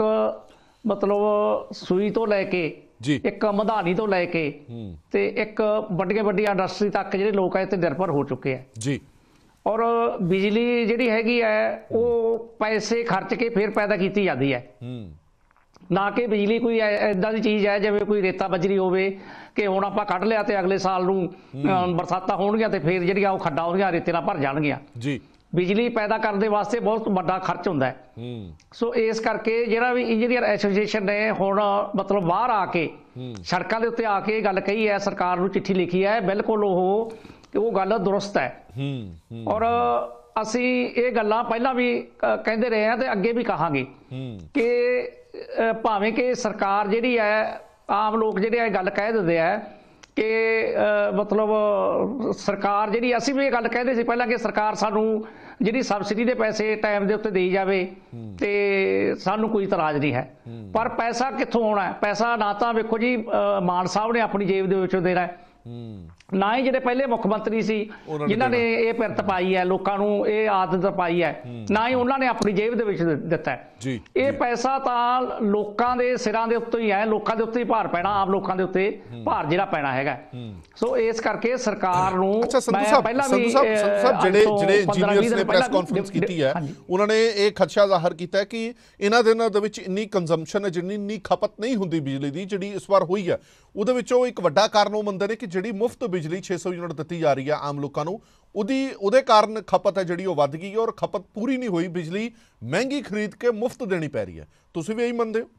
ਮਤਲਬ ਸੂਈ ਤੋਂ ਲੈ ਕੇ ਇੱਕ ਮਧਾਨੀ ਤੋਂ ਲੈ ਕੇ ਤੇ ਇੱਕ ਵੱਡੀਆਂ ਵੱਡੀਆਂ ਇੰਡਸਟਰੀ ਤੱਕ ਜਿਹੜੇ ਲੋਕ ਹੈ ਤੇ ਨਿਰਭਰ ਹੋ ਚੁੱਕੇ ਹੈ ਜੀ। ਔਰ ਬਿਜਲੀ ਜਿਹੜੀ ਹੈਗੀ ਹੈ ਉਹ ਪੈਸੇ ਖਰਚ ਕੇ ਫਿਰ ਪੈਦਾ ਕੀਤੀ ਜਾਂਦੀ ਹੈ, ਨਾ ਕਿ ਬਿਜਲੀ ਕੋਈ ਇੱਦਾਂ ਦੀ ਚੀਜ਼ ਹੈ ਜਿਵੇਂ ਕੋਈ ਰੇਤਾ ਬਜਰੀ ਹੋਵੇ ਕਿ ਹੁਣ ਆਪਾਂ ਕੱਢ ਲਿਆ ਤੇ ਅਗਲੇ ਸਾਲ ਨੂੰ ਬਰਸਾਤਾਂ ਹੋਣਗੀਆਂ ਤੇ ਫਿਰ ਜਿਹੜੀਆਂ ਉਹ ਖੱਡਾਂ ਉਹਦੀਆਂ ਰੇਤੇ ਨਾਲ ਭਰ ਜਾਣਗੀਆਂ ਜੀ। ਬਿਜਲੀ ਪੈਦਾ ਕਰਨ ਦੇ ਵਾਸਤੇ ਬਹੁਤ ਵੱਡਾ ਖਰਚ ਹੁੰਦਾ ਹੈ। ਸੋ ਇਸ ਕਰਕੇ ਜਿਹੜਾ ਵੀ ਇੰਜੀਨੀਅਰ ਐਸੋਸੀਏਸ਼ਨ ਨੇ ਹੁਣ ਮਤਲਬ ਬਾਹਰ ਆ ਕੇ ਸੜਕਾਂ ਦੇ ਉੱਤੇ ਆ ਕੇ ਇਹ ਗੱਲ ਕਹੀ ਹੈ, ਸਰਕਾਰ ਨੂੰ ਚਿੱਠੀ ਲਿਖੀ ਹੈ, ਬਿਲਕੁਲ ਉਹ ਉਹ ਗੱਲ ਦੁਰਸਤ ਹੈ। ਔਰ ਅਸੀਂ ਇਹ ਗੱਲਾਂ ਪਹਿਲਾਂ ਵੀ ਕਹਿੰਦੇ ਰਹੇ ਹਾਂ ਤੇ ਅੱਗੇ ਵੀ ਕਹਾਂਗੇ ਕਿ ਭਾਵੇਂ ਕਿ ਸਰਕਾਰ ਜਿਹੜੀ ਹੈ, ਆਮ ਲੋਕ ਜਿਹੜੇ ਇਹ ਗੱਲ ਕਹਿ ਦਿੰਦੇ ਆ ਕਿ ਮਤਲਬ ਸਰਕਾਰ ਜਿਹੜੀ, ਅਸੀਂ ਵੀ ਇਹ ਗੱਲ ਕਹਿੰਦੇ ਸੀ ਪਹਿਲਾਂ ਕਿ ਸਰਕਾਰ ਸਾਨੂੰ ਜਿਹੜੀ ਸਬਸਿਡੀ ਦੇ ਪੈਸੇ ਟਾਈਮ ਦੇ ਉੱਤੇ ਦੇਈ ਜਾਵੇ ਤੇ ਸਾਨੂੰ ਕੋਈ ਇਤਰਾਜ਼ ਨਹੀਂ ਹੈ, ਪਰ ਪੈਸਾ ਕਿੱਥੋਂ ਆਉਣਾ? ਪੈਸਾ ਨਾ ਤਾਂ ਵੇਖੋ ਜੀ ਮਾਨ ਸਾਹਿਬ ਨੇ ਆਪਣੀ ਜੇਬ ਦੇ ਵਿੱਚੋਂ ਦੇਣਾ, ਨਾ ਹੀ ਜਿਹੜੇ ਪਹਿਲੇ ਮੁੱਖ ਮੰਤਰੀ ਸੀ ਜਿਨ੍ਹਾਂ ਨੇ ਇਹ ਪਿਰਤ ਪਾਈ ਹੈ, ਲੋਕਾਂ ਨੂੰ ਇਹ ਆਦਤ ਪਾਈ ਹੈ, ਨਾ ਹੀ ਉਹਨਾਂ ਨੇ ਆਪਣੀ ਜੇਬ ਦੇ ਵਿੱਚ ਦਿੱਤਾ ਹੈ। ਇਹ ਪੈਸਾ ਤਾਂ ਲੋਕਾਂ ਦੇ ਸਿਰਾਂ ਦੇ ਉੱਤੇ ਹੀ ਹੈ, ਲੋਕਾਂ ਦੇ ਉੱਤੇ ਹੀ ਭਾਰ ਪੈਣਾ, ਆਮ ਲੋਕਾਂ ਦੇ ਉੱਤੇ ਭਾਰ ਜਿਹੜਾ ਪੈਣਾ ਹੈਗਾ। ਸੋ ਇਸ ਕਰਕੇ ਸਰਕਾਰ ਨੂੰ ਮੈਂ ਪਹਿਲਾਂ ਵੀ ਜਿਹੜੇ ਜਿਹੜੇ ਇੰਜੀਨੀਅਰਸ ਨੇ ਪ੍ਰੈਸ ਕਾਨਫਰੰਸ ਕੀਤੀ ਹੈ ਉਹਨਾਂ ਨੇ ਇਹ ਖਦਸ਼ਾ ਜ਼ਾਹਰ ਕੀਤਾ ਹੈ ਕਿ ਇਹਨਾਂ ਦਿਨਾਂ ਦੇ ਵਿੱਚ ਇੰਨੀ ਕੰਜ਼ੰਪਸ਼ਨ ਹੈ, ਜਿੰਨੀ ਇੰਨੀ ਖਪਤ ਨਹੀਂ ਹੁੰਦੀ ਬਿਜਲੀ ਦੀ ਜਿਹੜੀ ਇਸ ਵਾਰ ਹੋਈ ਹੈ, ਉਹਦੇ ਵਿੱਚੋਂ ਇੱਕ ਵੱਡਾ ਕਾਰਨ ਉਹ ਮੰਨਦੇ ਨੇ ਕਿ ਜਿਹੜੀ ਮੁਫਤ ਬਿਜਲੀ ਛੇ ਸੌ ਯੂਨਿਟ ਦਿੱਤੀ ਜਾ ਰਹੀ ਹੈ ਆਮ ਲੋਕਾਂ ਨੂੰ, ਉਹਦੀ ਉਹਦੇ ਕਾਰਨ ਖਪਤ ਹੈ ਜਿਹੜੀ ਉਹ ਵੱਧ ਗਈ ਹੈ ਔਰ ਖਪਤ ਪੂਰੀ ਨਹੀਂ ਹੋਈ, ਬਿਜਲੀ ਮਹਿੰਗੀ ਖਰੀਦ ਕੇ ਮੁਫਤ ਦੇਣੀ ਪੈ ਰਹੀ ਹੈ। ਤੁਸੀਂ ਵੀ ਇਹੀ ਮੰਨਦੇ ਹੋ?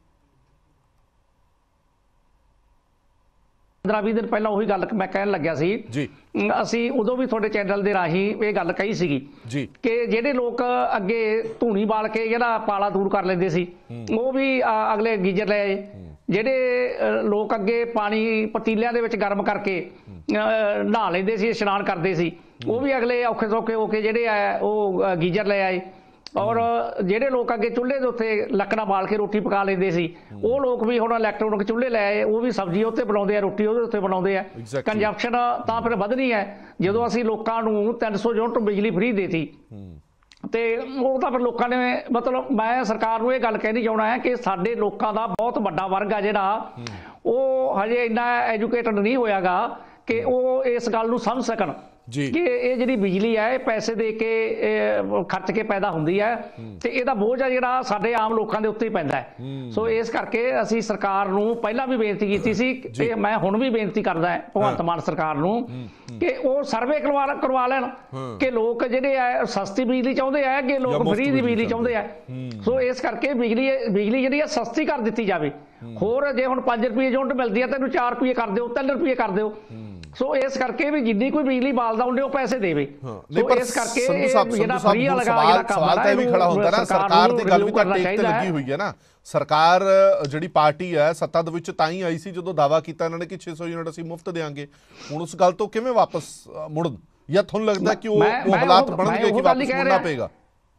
ਪੰਦਰਾਂ ਵੀਹ ਦਿਨ ਪਹਿਲਾਂ ਉਹੀ ਗੱਲ ਮੈਂ ਕਹਿਣ ਲੱਗਿਆ ਸੀ ਜੀ, ਅਸੀਂ ਉਦੋਂ ਵੀ ਤੁਹਾਡੇ ਚੈਨਲ ਦੇ ਰਾਹੀਂ ਇਹ ਗੱਲ ਕਹੀ ਸੀਗੀ ਜੀ ਕਿ ਜਿਹੜੇ ਲੋਕ ਅੱਗੇ ਧੂਣੀ ਬਾਲ ਕੇ ਜਿਹੜਾ ਪਾਲਾ ਦੂਰ ਕਰ ਲੈਂਦੇ ਸੀ ਉਹ ਵੀ ਅਗਲੇ ਗੀਜ਼ਰ ਲੈ ਆਏ, ਜਿਹੜੇ ਲੋਕ ਅੱਗੇ ਪਾਣੀ ਪਤੀਲਿਆਂ ਦੇ ਵਿੱਚ ਗਰਮ ਕਰਕੇ ਨਹਾ ਲੈਂਦੇ ਸੀ, ਇਸ਼ਨਾਨ ਕਰਦੇ ਸੀ, ਉਹ ਵੀ ਅਗਲੇ ਔਖੇ ਸੌਖੇ ਹੋ ਕੇ ਜਿਹੜੇ ਆ ਉਹ ਗੀਜ਼ਰ ਲੈ ਆਏ। ਔਰ ਜਿਹੜੇ ਲੋਕ ਅੱਗੇ ਚੁੱਲ੍ਹੇ ਦੇ ਉੱਤੇ ਲੱਕੜਾਂ ਬਾਲ ਕੇ ਰੋਟੀ ਪਕਾ ਲੈਂਦੇ ਸੀ ਉਹ ਲੋਕ ਵੀ ਹੁਣ ਇਲੈਕਟ੍ਰੋਨਿਕ ਚੁੱਲ੍ਹੇ ਲੈ ਆਏ, ਉਹ ਵੀ ਸਬਜ਼ੀ ਉੱਤੇ ਬਣਾਉਂਦੇ ਆ, ਰੋਟੀ ਉਹਦੇ ਉੱਤੇ ਬਣਾਉਂਦੇ ਆ। ਕੰਜੰਪਸ਼ਨ ਤਾਂ ਫਿਰ ਵਧਣੀ ਹੈ ਜਦੋਂ ਅਸੀਂ ਲੋਕਾਂ ਨੂੰ ਤਿੰਨ ਸੌ ਯੂਨਿਟ ਬਿਜਲੀ ਫ੍ਰੀ ਦੇਤੀ ਤੇ ਉਹ ਤਾਂ ਫਿਰ ਲੋਕਾਂ ਨੇ ਮਤਲਬ, ਮੈਂ ਸਰਕਾਰ ਨੂੰ ਇਹ ਗੱਲ ਕਹਿਣੀ ਚਾਹੁੰਦਾ ਹੈ ਕਿ ਸਾਡੇ ਲੋਕਾਂ ਦਾ ਬਹੁਤ ਵੱਡਾ ਵਰਗ ਆ ਜਿਹੜਾ ਉਹ ਹਜੇ ਇੰਨਾ ਐਜੂਕੇਟਡ ਨਹੀਂ ਹੋਇਆਗਾ ਕਿ ਉਹ ਇਸ ਗੱਲ ਨੂੰ ਸਮਝ ਸਕਣ ਕਿ ਇਹ ਜਿਹੜੀ ਬਿਜਲੀ ਹੈ ਇਹ ਪੈਸੇ ਦੇ ਕੇ ਖਰਚ ਕੇ ਪੈਦਾ ਹੁੰਦੀ ਹੈ ਤੇ ਇਹਦਾ ਬੋਝ ਆ ਜਿਹੜਾ ਸਾਡੇ ਆਮ ਲੋਕਾਂ ਦੇ ਉੱਤੇ ਹੀ ਪੈਂਦਾ ਹੈ। ਸੋ ਇਸ ਕਰਕੇ ਅਸੀਂ ਸਰਕਾਰ ਨੂੰ ਪਹਿਲਾਂ ਵੀ ਬੇਨਤੀ ਕੀਤੀ ਸੀ ਤੇ ਮੈਂ ਹੁਣ ਵੀ ਬੇਨਤੀ ਕਰਦਾ ਹਾਂ ਭਗਵੰਤ ਮਾਨ ਸਰਕਾਰ ਨੂੰ ਕਿ ਉਹ ਸਰਵੇ ਕਰਵਾ ਕਰਵਾ ਲੈਣ ਕਿ ਲੋਕ ਜਿਹੜੇ ਆ ਸਸਤੀ ਬਿਜਲੀ ਚਾਹੁੰਦੇ ਆ, ਅੱਗੇ ਲੋਕ ਫ੍ਰੀ ਦੀ ਬਿਜਲੀ ਚਾਹੁੰਦੇ ਆ। ਸੋ ਇਸ ਕਰਕੇ ਬਿਜਲੀ ਬਿਜਲੀ ਜਿਹੜੀ ਹੈ ਸਸਤੀ ਕਰ ਦਿੱਤੀ ਜਾਵੇ। ਹੋਰ ਜੇ ਹੁਣ ਪੰਜ ਰੁਪਏ ਯੂਨਿਟ ਮਿਲਦੀ ਹੈ ਤੈਨੂੰ ਚਾਰ ਰੁਪਏ ਕਰ ਦਿਓ, ਤਿੰਨ ਰੁਪਏ ਕਰ ਦਿਓ। ਸੋ ਇਸ ਕਰਕੇ ਵੀ ਜਿੰਨੀ ਕੋਈ ਬਿਜਲੀ ਬਾਲਦਾ ਹੁੰਦੇ ਉਹ ਪੈਸੇ ਦੇਵੇ। ਸੋ ਇਸ ਕਰਕੇ ਜਿਹੜਾ ਫ੍ਰੀ ਵਾਲਾ ਜਿਹੜਾ ਕੰਮ ਸਵਾਲ ਤਾਂ ਇਹ ਵੀ ਖੜਾ ਹੁੰਦਾ ਨਾ, ਸਰਕਾਰ ਦੀ ਗੱਲ ਵੀ ਤਾਂ ਟੇਕ ਤੇ ਲੱਗੀ ਹੋਈ ਹੈ ਨਾ। ਸਰਕਾਰ ਜਿਹੜੀ ਪਾਰਟੀ ਹੈ ਸੱਤਾ ਦੇ ਵਿੱਚ ਤਾਂ ਹੀ ਆਈ ਸੀ ਜਦੋਂ ਦਾਅਵਾ ਕੀਤਾ ਇਹਨਾਂ ਨੇ ਕਿ ਛੇ ਸੌ ਯੂਨਿਟ ਅਸੀਂ ਮੁਫਤ ਦੇਵਾਂਗੇ। ਹੁਣ ਉਸ ਗੱਲ ਤੋਂ ਕਿਵੇਂ ਵਾਪਸ ਮੁੜਨ, ਜਾਂ ਤੁਹਾਨੂੰ ਲੱਗਦਾ ਕਿ ਉਹ ਹਾਲਾਤ ਬਣਨਗੇ ਕਿ ਵਾਪਸ ਮੁੜਨਾ ਪਏਗਾ?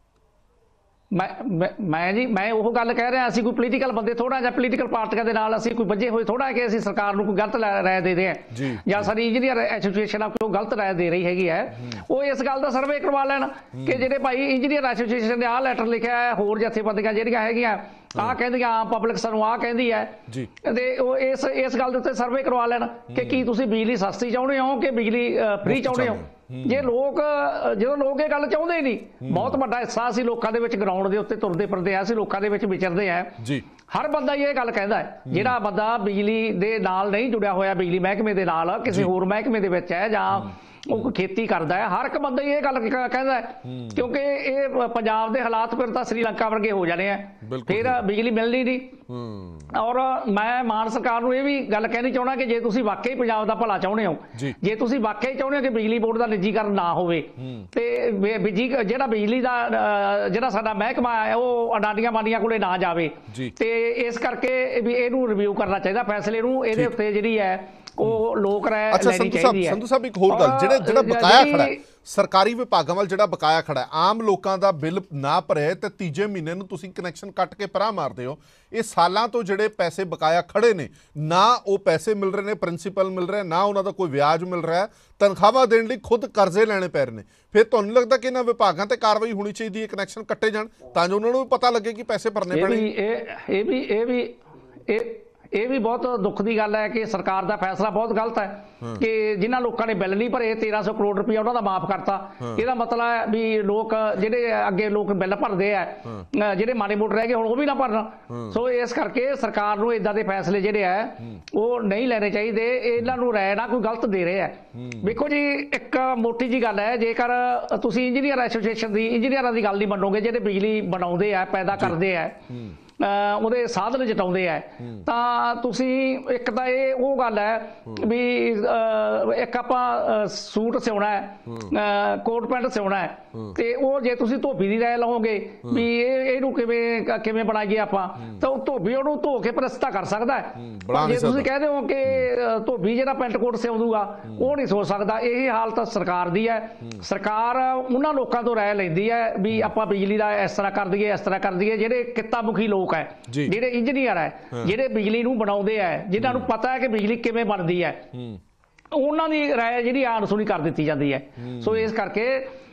ਮੈਂ ਮੈਂ ਜੀ ਮੈਂ ਉਹ ਗੱਲ ਕਹਿ ਰਿਹਾ, ਅਸੀਂ ਕੋਈ ਪੋਲੀਟੀਕਲ ਬੰਦੇ ਥੋੜਾ ਜਾਂ ਪੋਲੀਟੀਕਲ ਪਾਰਟੀਆਂ ਦੇ ਨਾਲ ਅਸੀਂ ਕੋਈ ਵੱਜੇ ਹੋਏ ਥੋੜਾ ਕਿ ਅਸੀਂ ਸਰਕਾਰ ਨੂੰ ਕੋਈ ਗਲਤ ਰਾਏ ਦੇ ਰਹੇ ਹਾਂ ਜਾਂ ਸਾਡੀ ਇੰਜੀਨੀਅਰ ਐਸੋਸੀਏਸ਼ਨ ਆ ਕੋਈ ਗਲਤ ਰਾਏ ਦੇ ਰਹੀ ਹੈਗੀ ਹੈ। ਉਹ ਇਸ ਗੱਲ ਦਾ ਸਰਵੇ ਕਰਵਾ ਲੈਣ ਕਿ ਜਿਹੜੇ ਭਾਈ ਇੰਜੀਨੀਅਰ ਐਸੋਸੀਏਸ਼ਨ ਨੇ ਆਹ ਲੈਟਰ ਲਿਖਿਆ ਹੈ, ਹੋਰ ਜਥੇਬੰਦੀਆਂ ਜਿਹੜੀਆਂ ਹੈਗੀਆਂ ਆਹ ਕਹਿੰਦੀ ਆਮ ਪਬਲਿਕ ਸਾਨੂੰ ਆਹ ਕਹਿੰਦੀ ਹੈ ਜੀ ਤੇ ਉਹ ਇਸ ਇਸ ਗੱਲ ਦੇ ਉੱਤੇ ਸਰਵੇ ਕਰਵਾ ਲੈਣ ਕਿ ਕੀ ਤੁਸੀਂ ਬਿਜਲੀ ਸਸਤੀ ਚਾਹੁੰਦੇ ਹੋ ਕਿ ਬਿਜਲੀ ਫ੍ਰੀ ਚਾਹੁੰਦੇ ਹੋ। ਜੇ ਲੋਕ ਜਦੋਂ ਲੋਕ ਇਹ ਗੱਲ ਚਾਹੁੰਦੇ ਹੀ ਨਹੀਂ, ਬਹੁਤ ਵੱਡਾ ਹਿੱਸਾ ਅਸੀਂ ਲੋਕਾਂ ਦੇ ਵਿੱਚ ਗਰਾਊਂਡ ਦੇ ਉੱਤੇ ਤੁਰਦੇ ਫਿਰਦੇ ਆ, ਅਸੀਂ ਲੋਕਾਂ ਦੇ ਵਿੱਚ ਵਿਚਰਦੇ ਆ ਜੀ, ਹਰ ਬੰਦਾ ਇਹ ਗੱਲ ਕਹਿੰਦਾ ਹੈ। ਜਿਹੜਾ ਬੰਦਾ ਬਿਜਲੀ ਦੇ ਨਾਲ ਨਹੀਂ ਜੁੜਿਆ ਹੋਇਆ, ਬਿਜਲੀ ਮਹਿਕਮੇ ਦੇ ਨਾਲ ਕਿਸੇ ਹੋਰ ਮਹਿਕਮੇ ਦੇ ਵਿੱਚ ਹੈ ਜਾਂ ਉਹ ਖੇਤੀ ਕਰਦਾ ਹੈ, ਹਰ ਇੱਕ ਬੰਦਾ ਇਹ ਗੱਲ ਕਹਿੰਦਾ ਹੈ ਕਿਉਂਕਿ ਇਹ ਪੰਜਾਬ ਦੇ ਹਾਲਾਤ ਫਿਰ ਤਾਂ ਸ੍ਰੀਲੰਕਾ ਵਰਗੇ ਹੋ ਜਾਣੇ ਆ, ਫਿਰ ਬਿਜਲੀ ਮਿਲਣੀ ਨਹੀਂ। ਔਰ ਮੈਂ ਮਾਨ ਸਰਕਾਰ ਨੂੰ ਇਹ ਵੀ ਗੱਲ ਕਹਿਣੀ ਚਾਹੁੰਦਾ ਕਿ ਜੇ ਤੁਸੀਂ ਵਾਕਈ ਪੰਜਾਬ ਦਾ ਭਲਾ ਚਾਹੁੰਦੇ ਹੋ, ਜੇ ਤੁਸੀਂ ਵਾਕਈ ਚਾਹੁੰਦੇ ਹੋ ਕਿ ਬਿਜਲੀ ਬੋਰਡ ਦਾ ਨਿੱਜੀਕਰਨ ਨਾ ਹੋਵੇ ਤੇ ਬਿਜੀ ਜਿਹੜਾ ਬਿਜਲੀ ਦਾ ਜਿਹੜਾ ਸਾਡਾ ਮਹਿਕਮਾ ਹੈ ਉਹ ਅਡਾਨੀਆਂ ਮਾਨੀਆਂ ਕੋਲੇ ਨਾ ਜਾਵੇ, ਤੇ ਇਸ ਕਰਕੇ ਵੀ ਇਹਨੂੰ ਰਿਵਿਊ ਕਰਨਾ ਚਾਹੀਦਾ ਫੈਸਲੇ ਨੂੰ, ਇਹਦੇ ਉੱਤੇ ਜਿਹੜੀ ਹੈ ਉਹ ਲੋਕ ਰਹਿ ਲੈਣੀ ਚਾਹੀਦੀ ਹੈ। ਸੰਧੂ ਸਾਹਿਬ ਇੱਕ ਹੋਰ ਗੱਲ, ਜਿਹੜੇ ਜਿਹੜਾ ਬਕਾਇਆ ਖੜਾ ਹੈ ਸਰਕਾਰੀ ਵਿਭਾਗਾਂ ਵੱਲ, ਜਿਹੜਾ ਬਕਾਇਆ ਖੜਾ ਹੈ, ਆਮ ਲੋਕਾਂ ਦਾ ਬਿੱਲ ਨਾ ਭਰੇ ਤੇ ਤੀਜੇ ਮਹੀਨੇ ਨੂੰ ਤੁਸੀਂ ਕਨੈਕਸ਼ਨ ਕੱਟ ਕੇ ਪਰਾਂ ਮਾਰਦੇ ਹੋ। ਇਹ ਸਾਲਾਂ ਤੋਂ ਜਿਹੜੇ ਪੈਸੇ ਬਕਾਇਆ ਖੜੇ ਨੇ, ਨਾ ਉਹ ਪੈਸੇ ਮਿਲ ਰਹੇ ਨੇ, ਪ੍ਰਿੰਸੀਪਲ ਮਿਲ ਰਿਹਾ, ਨਾ ਉਹਨਾਂ ਦਾ ਕੋਈ ਵਿਆਜ ਮਿਲ ਰਿਹਾ, ਤਨਖਾਹਾਂ ਦੇਣ ਲਈ ਖੁਦ ਕਰਜ਼ੇ ਲੈਣੇ ਪੈ ਰਹੇ ਨੇ। ਫਿਰ ਤੁਹਾਨੂੰ ਲੱਗਦਾ ਕਿ ਇਹਨਾਂ ਵਿਭਾਗਾਂ ਤੇ ਕਾਰਵਾਈ ਹੋਣੀ ਚਾਹੀਦੀ ਹੈ, ਕਨੈਕਸ਼ਨ ਕੱਟੇ ਜਾਣ ਤਾਂ ਜੋ ਉਹਨਾਂ ਨੂੰ ਵੀ ਪਤਾ ਲੱਗੇ ਕਿ ਪੈਸੇ ਭਰਨੇ ਪੈਣੇ। ਇਹ ਇਹ ਵੀ ਇਹ ਵੀ ਇਹ ਇਹ ਵੀ ਬਹੁਤ ਦੁੱਖ ਦੀ ਗੱਲ ਹੈ ਕਿ ਸਰਕਾਰ ਦਾ ਫੈਸਲਾ ਬਹੁਤ ਗਲਤ ਹੈ ਕਿ ਜਿਨ੍ਹਾਂ ਲੋਕਾਂ ਨੇ ਬਿੱਲ ਨਹੀਂ ਭਰੇ ਤੇਰਾਂ ਸੌ ਕਰੋੜ ਰੁਪਇਆ ਉਹਨਾਂ ਦਾ ਮਾਫ ਕਰਤਾ। ਇਹਦਾ ਮਤਲਬ ਹੈ ਵੀ ਲੋਕ ਜਿਹੜੇ ਅੱਗੇ ਲੋਕ ਬਿੱਲ ਭਰਦੇ ਆ, ਜਿਹੜੇ ਮਾੜੇ ਮੋਟੇ ਰਹਿ ਗਏ ਹੁਣ ਉਹ ਵੀ ਨਾ ਭਰਨ। ਸੋ ਇਸ ਕਰਕੇ ਸਰਕਾਰ ਨੂੰ ਇਦਾਂ ਦੇ ਫੈਸਲੇ ਜਿਹੜੇ ਆ ਉਹ ਨਹੀਂ ਲੈਣੇ ਚਾਹੀਦੇ, ਇਹਨਾਂ ਨੂੰ ਰਾਏ ਨਾ ਕੋਈ ਗਲਤ ਦੇ ਰਹੇ ਆ। ਵੇਖੋ ਜੀ, ਇੱਕ ਮੋਟੀ ਜੀ ਗੱਲ ਹੈ, ਜੇਕਰ ਤੁਸੀਂ ਇੰਜੀਨੀਅਰ ਐਸੋਸੀਏਸ਼ਨ ਦੀ ਇੰਜੀਨੀਅਰਾਂ ਦੀ ਗੱਲ ਨਹੀਂ ਮੰਨੋਗੇ, ਜਿਹੜੇ ਬਿਜਲੀ ਬਣਾਉਂਦੇ ਆ, ਪੈਦਾ ਕਰਦੇ ਆ, ਉਹਦੇ ਸਾਧਨ ਜਟਾਉਂਦੇ ਆ, ਤਾਂ ਤੁਸੀਂ ਇੱਕ ਤਾਂ ਇਹ ਉਹ ਗੱਲ ਹੈ ਵੀ ਇੱਕ ਆਪਾਂ ਸੂਟ ਸਿਉਣਾ ਹੈ, ਕੋਟ ਪੈਂਟ ਸਿਉਣਾ ਹੈ, ਤੇ ਉਹ ਜੇ ਤੁਸੀਂ ਧੋਬੀ ਦੀ ਰਾਏ ਲਓਗੇ ਵੀ ਇਹ ਇਹਨੂੰ ਕਿਵੇਂ ਕਿਵੇਂ ਬਣਾਈਏ ਆਪਾਂ, ਤਾਂ ਉਹ ਧੋਬੀ ਉਹਨੂੰ ਧੋ ਕੇ ਪ੍ਰਸਤਾ ਕਰ ਸਕਦਾ ਹੈ। ਜੇ ਤੁਸੀਂ ਕਹਿੰਦੇ ਹੋ ਕਿ ਧੋਬੀ ਜਿਹੜਾ ਪੈਂਟ ਕੋਟ ਸਿਉਂਦੂਗਾ ਉਹ ਨਹੀਂ ਸੋਚ ਸਕਦਾ। ਇਹ ਹਾਲਤ ਸਰਕਾਰ ਦੀ ਹੈ। ਸਰਕਾਰ ਉਹਨਾਂ ਲੋਕਾਂ ਤੋਂ ਰਾਏ ਲੈਂਦੀ ਹੈ ਵੀ ਆਪਾਂ ਬਿਜਲੀ ਦਾ ਇਸ ਤਰ੍ਹਾਂ ਕਰ ਦਈਏ, ਇਸ ਤਰ੍ਹਾਂ ਕਰ ਦਈਏ, ਜਿਹੜੇ ਕਿੱਤਾ ਮੁਖੀ ਲੋਕ ਹੈ, ਜਿਹੜੇ ਇੰਜੀਨੀਅਰ ਹੈ, ਜਿਹੜੇ ਬਿਜਲੀ ਨੂੰ ਬਣਾਉਂਦੇ ਹੈ, ਜਿਨ੍ਹਾਂ ਨੂੰ ਪਤਾ ਹੈ ਕਿ ਬਿਜਲੀ ਕਿਵੇਂ ਬਣਦੀ ਹੈ, ਉਹਨਾਂ ਦੀ ਰਾਏ ਜਿਹੜੀ ਅਣਸੁਣੀ ਕਰ ਦਿੱਤੀ ਜਾਂਦੀ ਹੈ। ਸੋ ਇਸ ਕਰਕੇ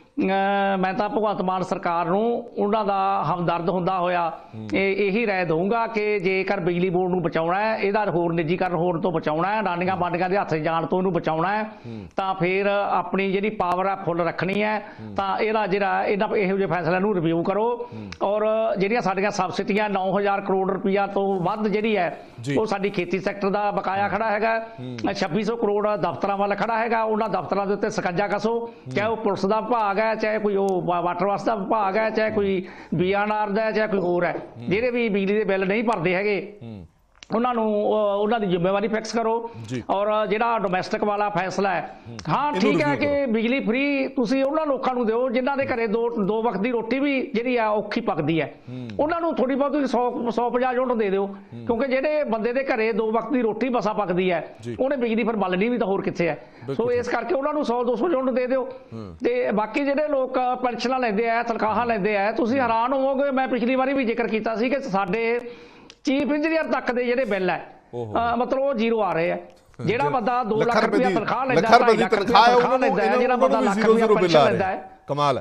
ਮੈਂ ਤਾਂ ਭਗਵੰਤ ਮਾਨ ਸਰਕਾਰ ਨੂੰ ਉਹਨਾਂ ਦਾ ਹਮਦਰਦ ਹੁੰਦਾ ਹੋਇਆ ਇਹ ਇਹੀ ਰਾਏ ਦਊਂਗਾ ਕਿ ਜੇਕਰ ਬਿਜਲੀ ਬੋਰਡ ਨੂੰ ਬਚਾਉਣਾ ਹੈ, ਇਹਦਾ ਹੋਰ ਨਿੱਜੀਕਰਨ ਹੋਣ ਤੋਂ ਬਚਾਉਣਾ ਹੈ, ਨਾਨੀਆਂ ਬਾਂਡੀਆਂ ਦੇ ਹੱਥ ਜਾਣ ਤੋਂ ਇਹਨੂੰ ਬਚਾਉਣਾ ਹੈ, ਤਾਂ ਫਿਰ ਆਪਣੀ ਜਿਹੜੀ ਪਾਵਰ ਆ ਫੁੱਲ ਰੱਖਣੀ ਹੈ। ਤਾਂ ਇਹਦਾ ਜਿਹੜਾ ਇਹਨਾਂ ਇਹੋ ਜਿਹੇ ਫੈਸਲਿਆਂ ਨੂੰ ਰਿਵਿਊ ਕਰੋ, ਔਰ ਜਿਹੜੀਆਂ ਸਾਡੀਆਂ ਸਬਸਿਡੀਆਂ ਨੌ ਹਜ਼ਾਰ ਕਰੋੜ ਰੁਪਈਆ ਤੋਂ ਵੱਧ ਜਿਹੜੀ ਹੈ ਉਹ ਸਾਡੀ ਖੇਤੀ ਸੈਕਟਰ ਦਾ ਬਕਾਇਆ ਖੜਾ ਹੈਗਾ, ਛੱਬੀ ਸੌ ਕਰੋੜ ਦਫ਼ਤਰਾਂ ਵੱਲ ਖੜਾ ਹੈਗਾ, ਉਹਨਾਂ ਦਫ਼ਤਰਾਂ ਦੇ ਉੱਤੇ ਸਕੰਜਾ ਕੱਸੋ, ਚਾਹੇ ਉਹ ਪੁਲਿਸ ਦਾ ਵਿਭਾਗ ਹੈ, ਚਾਹੇ ਕੋਈ ਉਹ ਵਾਟਰ ਵਾਸ ਦਾ ਵਿਭਾਗ ਹੈ, ਚਾਹੇ ਕੋਈ ਬੀ ਐਨ ਆਰ ਦਾ ਹੈ, ਚਾਹੇ ਕੋਈ ਹੋਰ ਹੈ, ਜਿਹੜੇ ਵੀ ਬਿਜਲੀ ਦੇ ਬਿੱਲ ਨਹੀਂ ਭਰਦੇ ਹੈਗੇ ਉਹਨਾਂ ਨੂੰ ਉਹਨਾਂ ਦੀ ਜ਼ਿੰਮੇਵਾਰੀ ਫਿਕਸ ਕਰੋ। ਔਰ ਜਿਹੜਾ ਡੋਮੈਸਟਿਕ ਵਾਲਾ ਫੈਸਲਾ ਹੈ, ਹਾਂ ਠੀਕ ਹੈ ਕਿ ਬਿਜਲੀ ਫ੍ਰੀ ਤੁਸੀਂ ਉਹਨਾਂ ਲੋਕਾਂ ਨੂੰ ਦਿਓ ਜਿਨ੍ਹਾਂ ਦੇ ਘਰੇ ਦੋ ਦੋ ਵਕਤ ਦੀ ਰੋਟੀ ਵੀ ਜਿਹੜੀ ਆ ਔਖੀ ਪੱਕਦੀ ਹੈ, ਉਹਨਾਂ ਨੂੰ ਥੋੜੀ ਬਹੁਤੀ ਸੌ ਸੌ ਪੰਜਾਹ ਯੂਨਿਟ ਦੇ ਦਿਓ, ਕਿਉਂਕਿ ਜਿਹੜੇ ਬੰਦੇ ਦੇ ਘਰੇ ਦੋ ਵਕਤ ਦੀ ਰੋਟੀ ਮਸਾਂ ਪੱਕਦੀ ਹੈ ਉਹਨੇ ਬਿਜਲੀ ਫਿਰ ਬਲਣੀ ਵੀ ਤਾਂ ਹੋਰ ਕਿੱਥੇ ਹੈ। ਸੋ ਇਸ ਕਰਕੇ ਉਹਨਾਂ ਨੂੰ ਸੌ ਦੋ ਸੌ ਯੂਨਿਟ ਦੇ ਦਿਓ। ਤੇ ਬਾਕੀ ਜਿਹੜੇ ਲੋਕ ਪੈਨਸ਼ਨਾਂ ਲੈਂਦੇ ਆ, ਤਨਖਾਹਾਂ ਲੈਂਦੇ ਆ, ਤੁਸੀਂ ਹੈਰਾਨ ਹੋਵੋਗੇ, ਮੈਂ ਪਿਛਲੀ ਵਾਰੀ ਵੀ ਜ਼ਿਕਰ ਕੀਤਾ ਸੀ ਕਿ ਸਾਡੇ ਚੀਫ ਇੰਜੀਨੀਅਰ ਤੱਕ ਦੇ ਜਿਹੜੇ ਬਿੱਲ ਹੈ ਮਤਲਬ ਉਹ ਜ਼ੀਰੋ ਆ ਰਹੇ ਆ। ਜਿਹੜਾ ਬੰਦਾ ਦੋ ਲੱਖ ਰੁਪਇਆ ਤਨਖਾਹ ਲੈਂਦਾ, ਢਾਈ ਲੱਖ ਰੁਪਇਆ ਤਨਖਾਹ ਲੈਂਦਾ ਹੈ, ਜਿਹੜਾ ਬੰਦਾ ਲੱਖ ਰੁਪਇਆ ਪੈਨਸ਼ਨ ਲੈਂਦਾ ਹੈ, ਕਮਾਲ ਹੈ,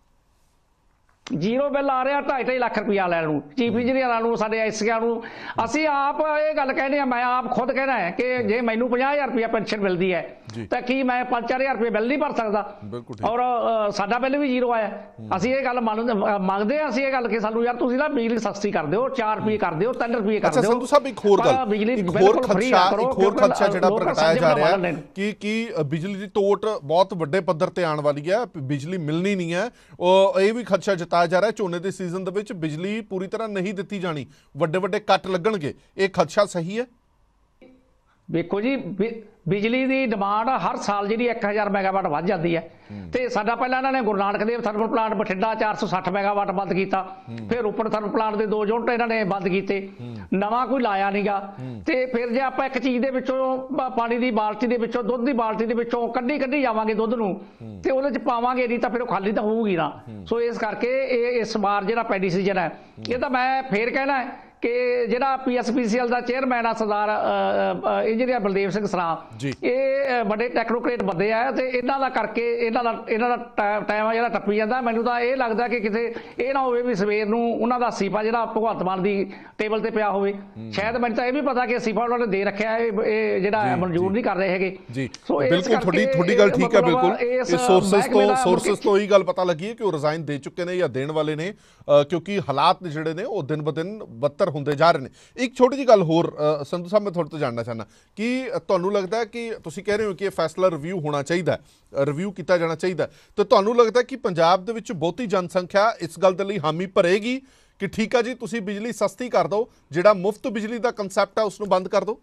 ਜ਼ੀਰੋ ਬਿੱਲ ਆ ਰਿਹਾ ਢਾਈ ਢਾਈ ਲੱਖ ਰੁਪਇਆ ਲੈਣ ਨੂੰ, ਚੀਫ ਇੰਜੀਨੀਅਰਾਂ ਨੂੰ, ਸਾਡੇ ਐਸਸੀਆਂ ਨੂੰ। ਅਸੀਂ ਆਪ ਇਹ ਗੱਲ ਕਹਿੰਦੇ ਆ, ਮੈਂ ਆਪ ਖੁਦ ਕਹਿਣਾ ਹੈ ਕਿ ਜੇ ਮੈਨੂੰ ਪੰਜਾਹ ਹਜ਼ਾਰ ਰੁਪਇਆ ਪੈਨਸ਼ਨ ਮਿਲਦੀ ਹੈ ਤਾਂ ਕੀ ਮੈਂ ਪੰਜ ਚਾਰ ਹਜ਼ਾਰ ਰੁਪਏ ਬਿੱਲ ਨਹੀਂ ਭਰ ਸਕਦਾ? ਔਰ ਸਾਡਾ ਬਿੱਲ ਵੀ ਜ਼ੀਰੋ ਆਇਆ। ਅਸੀਂ ਇਹ ਗੱਲ ਮੰਗਦੇ ਹਾਂ, ਅਸੀਂ ਇਹ ਗੱਲ ਕਿ ਸਾਨੂੰ ਯਾਰ ਤੁਸੀਂ ਨਾ ਬਿਜਲੀ ਸਸਤੀ ਕਰ ਦਿਓ, ਚਾਰ ਰੁਪਏ ਕਰ ਦਿਓ, ਤਿੰਨ ਰੁਪਏ ਕਰ ਦਿਓ। ਸੰਧੂ ਸਾਹਿਬ ਇੱਕ ਹੋਰ ਗੱਲ, ਬਿਜਲੀ ਇੱਕ ਹੋਰ ਖਦਸ਼ਾ ਇੱਕ ਹੋਰ ਖਦਸ਼ਾ ਜਿਹੜਾ ਪ੍ਰਗਟਾਇਆ ਜਾ ਰਿਹਾ ਹੈ ਕਿ ਕੀ ਬਿਜਲੀ ਦੀ ਤੋਟ ਬਹੁਤ ਵੱਡੇ ਪੱਧਰ ਤੇ ਆਉਣ ਵਾਲੀ ਹੈ, ਬਿਜਲੀ ਮਿਲਣੀ ਨਹੀਂ ਹੈ। ਉਹ ਇਹ ਵੀ ਖਦਸ਼ਾ ਜਤਾਇਆ ਜਾ ਰਿਹਾ ਝੋਨੇ ਦੇ ਸੀਜ਼ਨ ਦੇ ਵਿੱਚ ਬਿਜਲੀ ਪੂਰੀ ਤਰ੍ਹਾਂ ਨਹੀਂ ਦਿੱਤੀ ਜਾਣੀ, ਵੱਡੇ ਵੱਡੇ ਕੱਟ ਲੱਗਣਗੇ, ਇਹ ਖਦਸ਼ਾ ਸਹੀ ਹੈ? ਵੇਖੋ ਜੀ, ਬਿਜਲੀ ਦੀ ਡਿਮਾਂਡ ਹਰ ਸਾਲ ਜਿਹੜੀ ਇੱਕ ਹਜ਼ਾਰ ਮੈਗਾਵਾਟ ਵੱਧ ਜਾਂਦੀ ਹੈ, ਤੇ ਸਾਡਾ ਪਹਿਲਾਂ ਇਹਨਾਂ ਨੇ ਗੁਰੂ ਨਾਨਕ ਦੇਵ ਥਰਮਲ ਪਲਾਂਟ ਬਠਿੰਡਾ ਚਾਰ ਸੌ ਸੱਠ ਮੈਗਾਵਾਟ ਬੰਦ ਕੀਤਾ, ਫਿਰ ਰੋਪੜ ਥਰਮਲ ਪਲਾਂਟ ਦੇ ਦੋ ਯੂਨਿਟ ਇਹਨਾਂ ਨੇ ਬੰਦ ਕੀਤੇ, ਨਵਾਂ ਕੋਈ ਲਾਇਆ ਨਹੀਂਗਾ। ਤੇ ਫਿਰ ਜੇ ਆਪਾਂ ਇੱਕ ਚੀਜ਼ ਦੇ ਵਿੱਚੋਂ ਪਾਣੀ ਦੀ ਬਾਲਟੀ ਦੇ ਵਿੱਚੋਂ, ਦੁੱਧ ਦੀ ਬਾਲਟੀ ਦੇ ਵਿੱਚੋਂ ਕੱਢੀ ਕੱਢੀ ਜਾਵਾਂਗੇ ਦੁੱਧ ਨੂੰ, ਤੇ ਉਹਦੇ ਚ ਪਾਵਾਂਗੇ ਨਹੀਂ ਤਾਂ ਫਿਰ ਉਹ ਖਾਲੀ ਤਾਂ ਹੋਊਗੀ ਨਾ। ਸੋ ਇਸ ਕਰਕੇ ਇਹ ਇਸ ਵਾਰ ਜਿਹੜਾ ਪੈਡੀ ਸੀਜ਼ਨ ਹੈ, ਇਹ ਤਾਂ ਮੈਂ ਫੇਰ ਕਹਿਣਾ ਹੈ ਕਿ ਜਿਹੜਾ ਪੀਐਸਪੀਸੀਐਲ ਦਾ ਚੇਅਰਮੈਨ ਆ ਸਰਦਾਰ ਇੰਜੀਨੀਅਰ ਬਲਦੇਵ ਸਿੰਘ ਸਰਾਂ, ਜੀ। ਇਹ ਵੱਡੇ ਟੈਕਨੋਕ੍ਰੇਟ ਬੰਦੇ ਆ ਤੇ ਇਹਨਾਂ ਦਾ ਕਰਕੇ ਇਹਨਾਂ ਦਾ ਇਹਨਾਂ ਦਾ ਟਾਈਮ ਆ ਜਿਹੜਾ ਟੱਪੀ ਜਾਂਦਾ। ਮੈਨੂੰ ਤਾਂ ਇਹ ਲੱਗਦਾ ਕਿ ਕਿਤੇ ਇਹ ਨਾ ਹੋਵੇ ਵੀ ਸਵੇਰ ਨੂੰ ਉਹਨਾਂ ਦਾ ਅਸਤੀਫਾ ਜਿਹੜਾ ਭਗਵੰਤ ਮਾਨ ਦੀ ਟੇਬਲ ਤੇ ਪਿਆ ਹੋਵੇ। ਸ਼ਾਇਦ ਮੈਨੂੰ ਤਾਂ ਇਹ ਵੀ ਪਤਾ ਕਿ ਅਸਤੀਫਾ ਉਹਨਾਂ ਨੇ ਦੇ ਰੱਖਿਆ, ਇਹ ਇਹ ਜਿਹੜਾ ਮਨਜ਼ੂਰ ਨਹੀਂ ਕਰ ਰਹੇ ਹੈਗੇ। ਜੀ ਸੋ ਇਸ ਬਿਲਕੁਲ, ਤੁਹਾਡੀ ਤੁਹਾਡੀ ਗੱਲ ਠੀਕ ਹੈ। ਬਿਲਕੁਲ ਇਹ ਸੋਰਸਸ ਤੋਂ ਸੋਰਸਸ ਤੋਂ ਹੀ ਗੱਲ ਪਤਾ ਲੱਗੀ ਹੈ ਕਿ ਉਹ ਰਿਜ਼ਾਈਨ ਦੇ ਚੁੱਕੇ ਨੇ ਜਾਂ ਦੇਣ ਵਾਲੇ ਨੇ, ਕਿਉਂਕਿ ਹਾਲਾਤ ਜਿਹੜੇ ਨੇ ਉਹ ਦਿਨ ਬ ਦਿਨ ਬੱਤਰ ਹੁੰਦੇ ਜਾ ਰਹੇ ਨੇ। ਇੱਕ ਛੋਟੀ ਜਿਹੀ ਗੱਲ ਹੋਰ ਸੰਧੂ ਸਾਹਿਬ, ਮੈਂ ਤੁਹਾਡੇ ਤੋਂ ਜਾਣਨਾ ਚਾਹੁੰਦਾ ਕਿ ਤੁਹਾਨੂੰ ਲੱਗਦਾ ਹੈ ਕਿ ਤੁਸੀਂ ਕਹਿ ਰਹੇ ਹੋ ਕਿ ਇਹ ਫੈਸਲਾ ਰਿਵਿਊ ਹੋਣਾ ਚਾਹੀਦਾ, ਰਿਵਿਊ ਕੀਤਾ ਜਾਣਾ ਚਾਹੀਦਾ, ਤੇ ਤੁਹਾਨੂੰ ਲੱਗਦਾ ਕਿ ਪੰਜਾਬ ਦੇ ਵਿੱਚ ਬਹੁਤੀ ਜਨਸੰਖਿਆ ਇਸ ਗੱਲ ਦੇ ਲਈ ਹਾਮੀ ਭਰੇਗੀ ਕਿ ਠੀਕ ਆ ਜੀ ਤੁਸੀਂ ਬਿਜਲੀ ਸਸਤੀ ਕਰ ਦਿਓ, ਜਿਹੜਾ ਮੁਫਤ ਬਿਜਲੀ ਦਾ ਕਨਸੈਪਟ ਹੈ ਉਸ ਨੂੰ ਬੰਦ ਕਰ ਦਿਓ?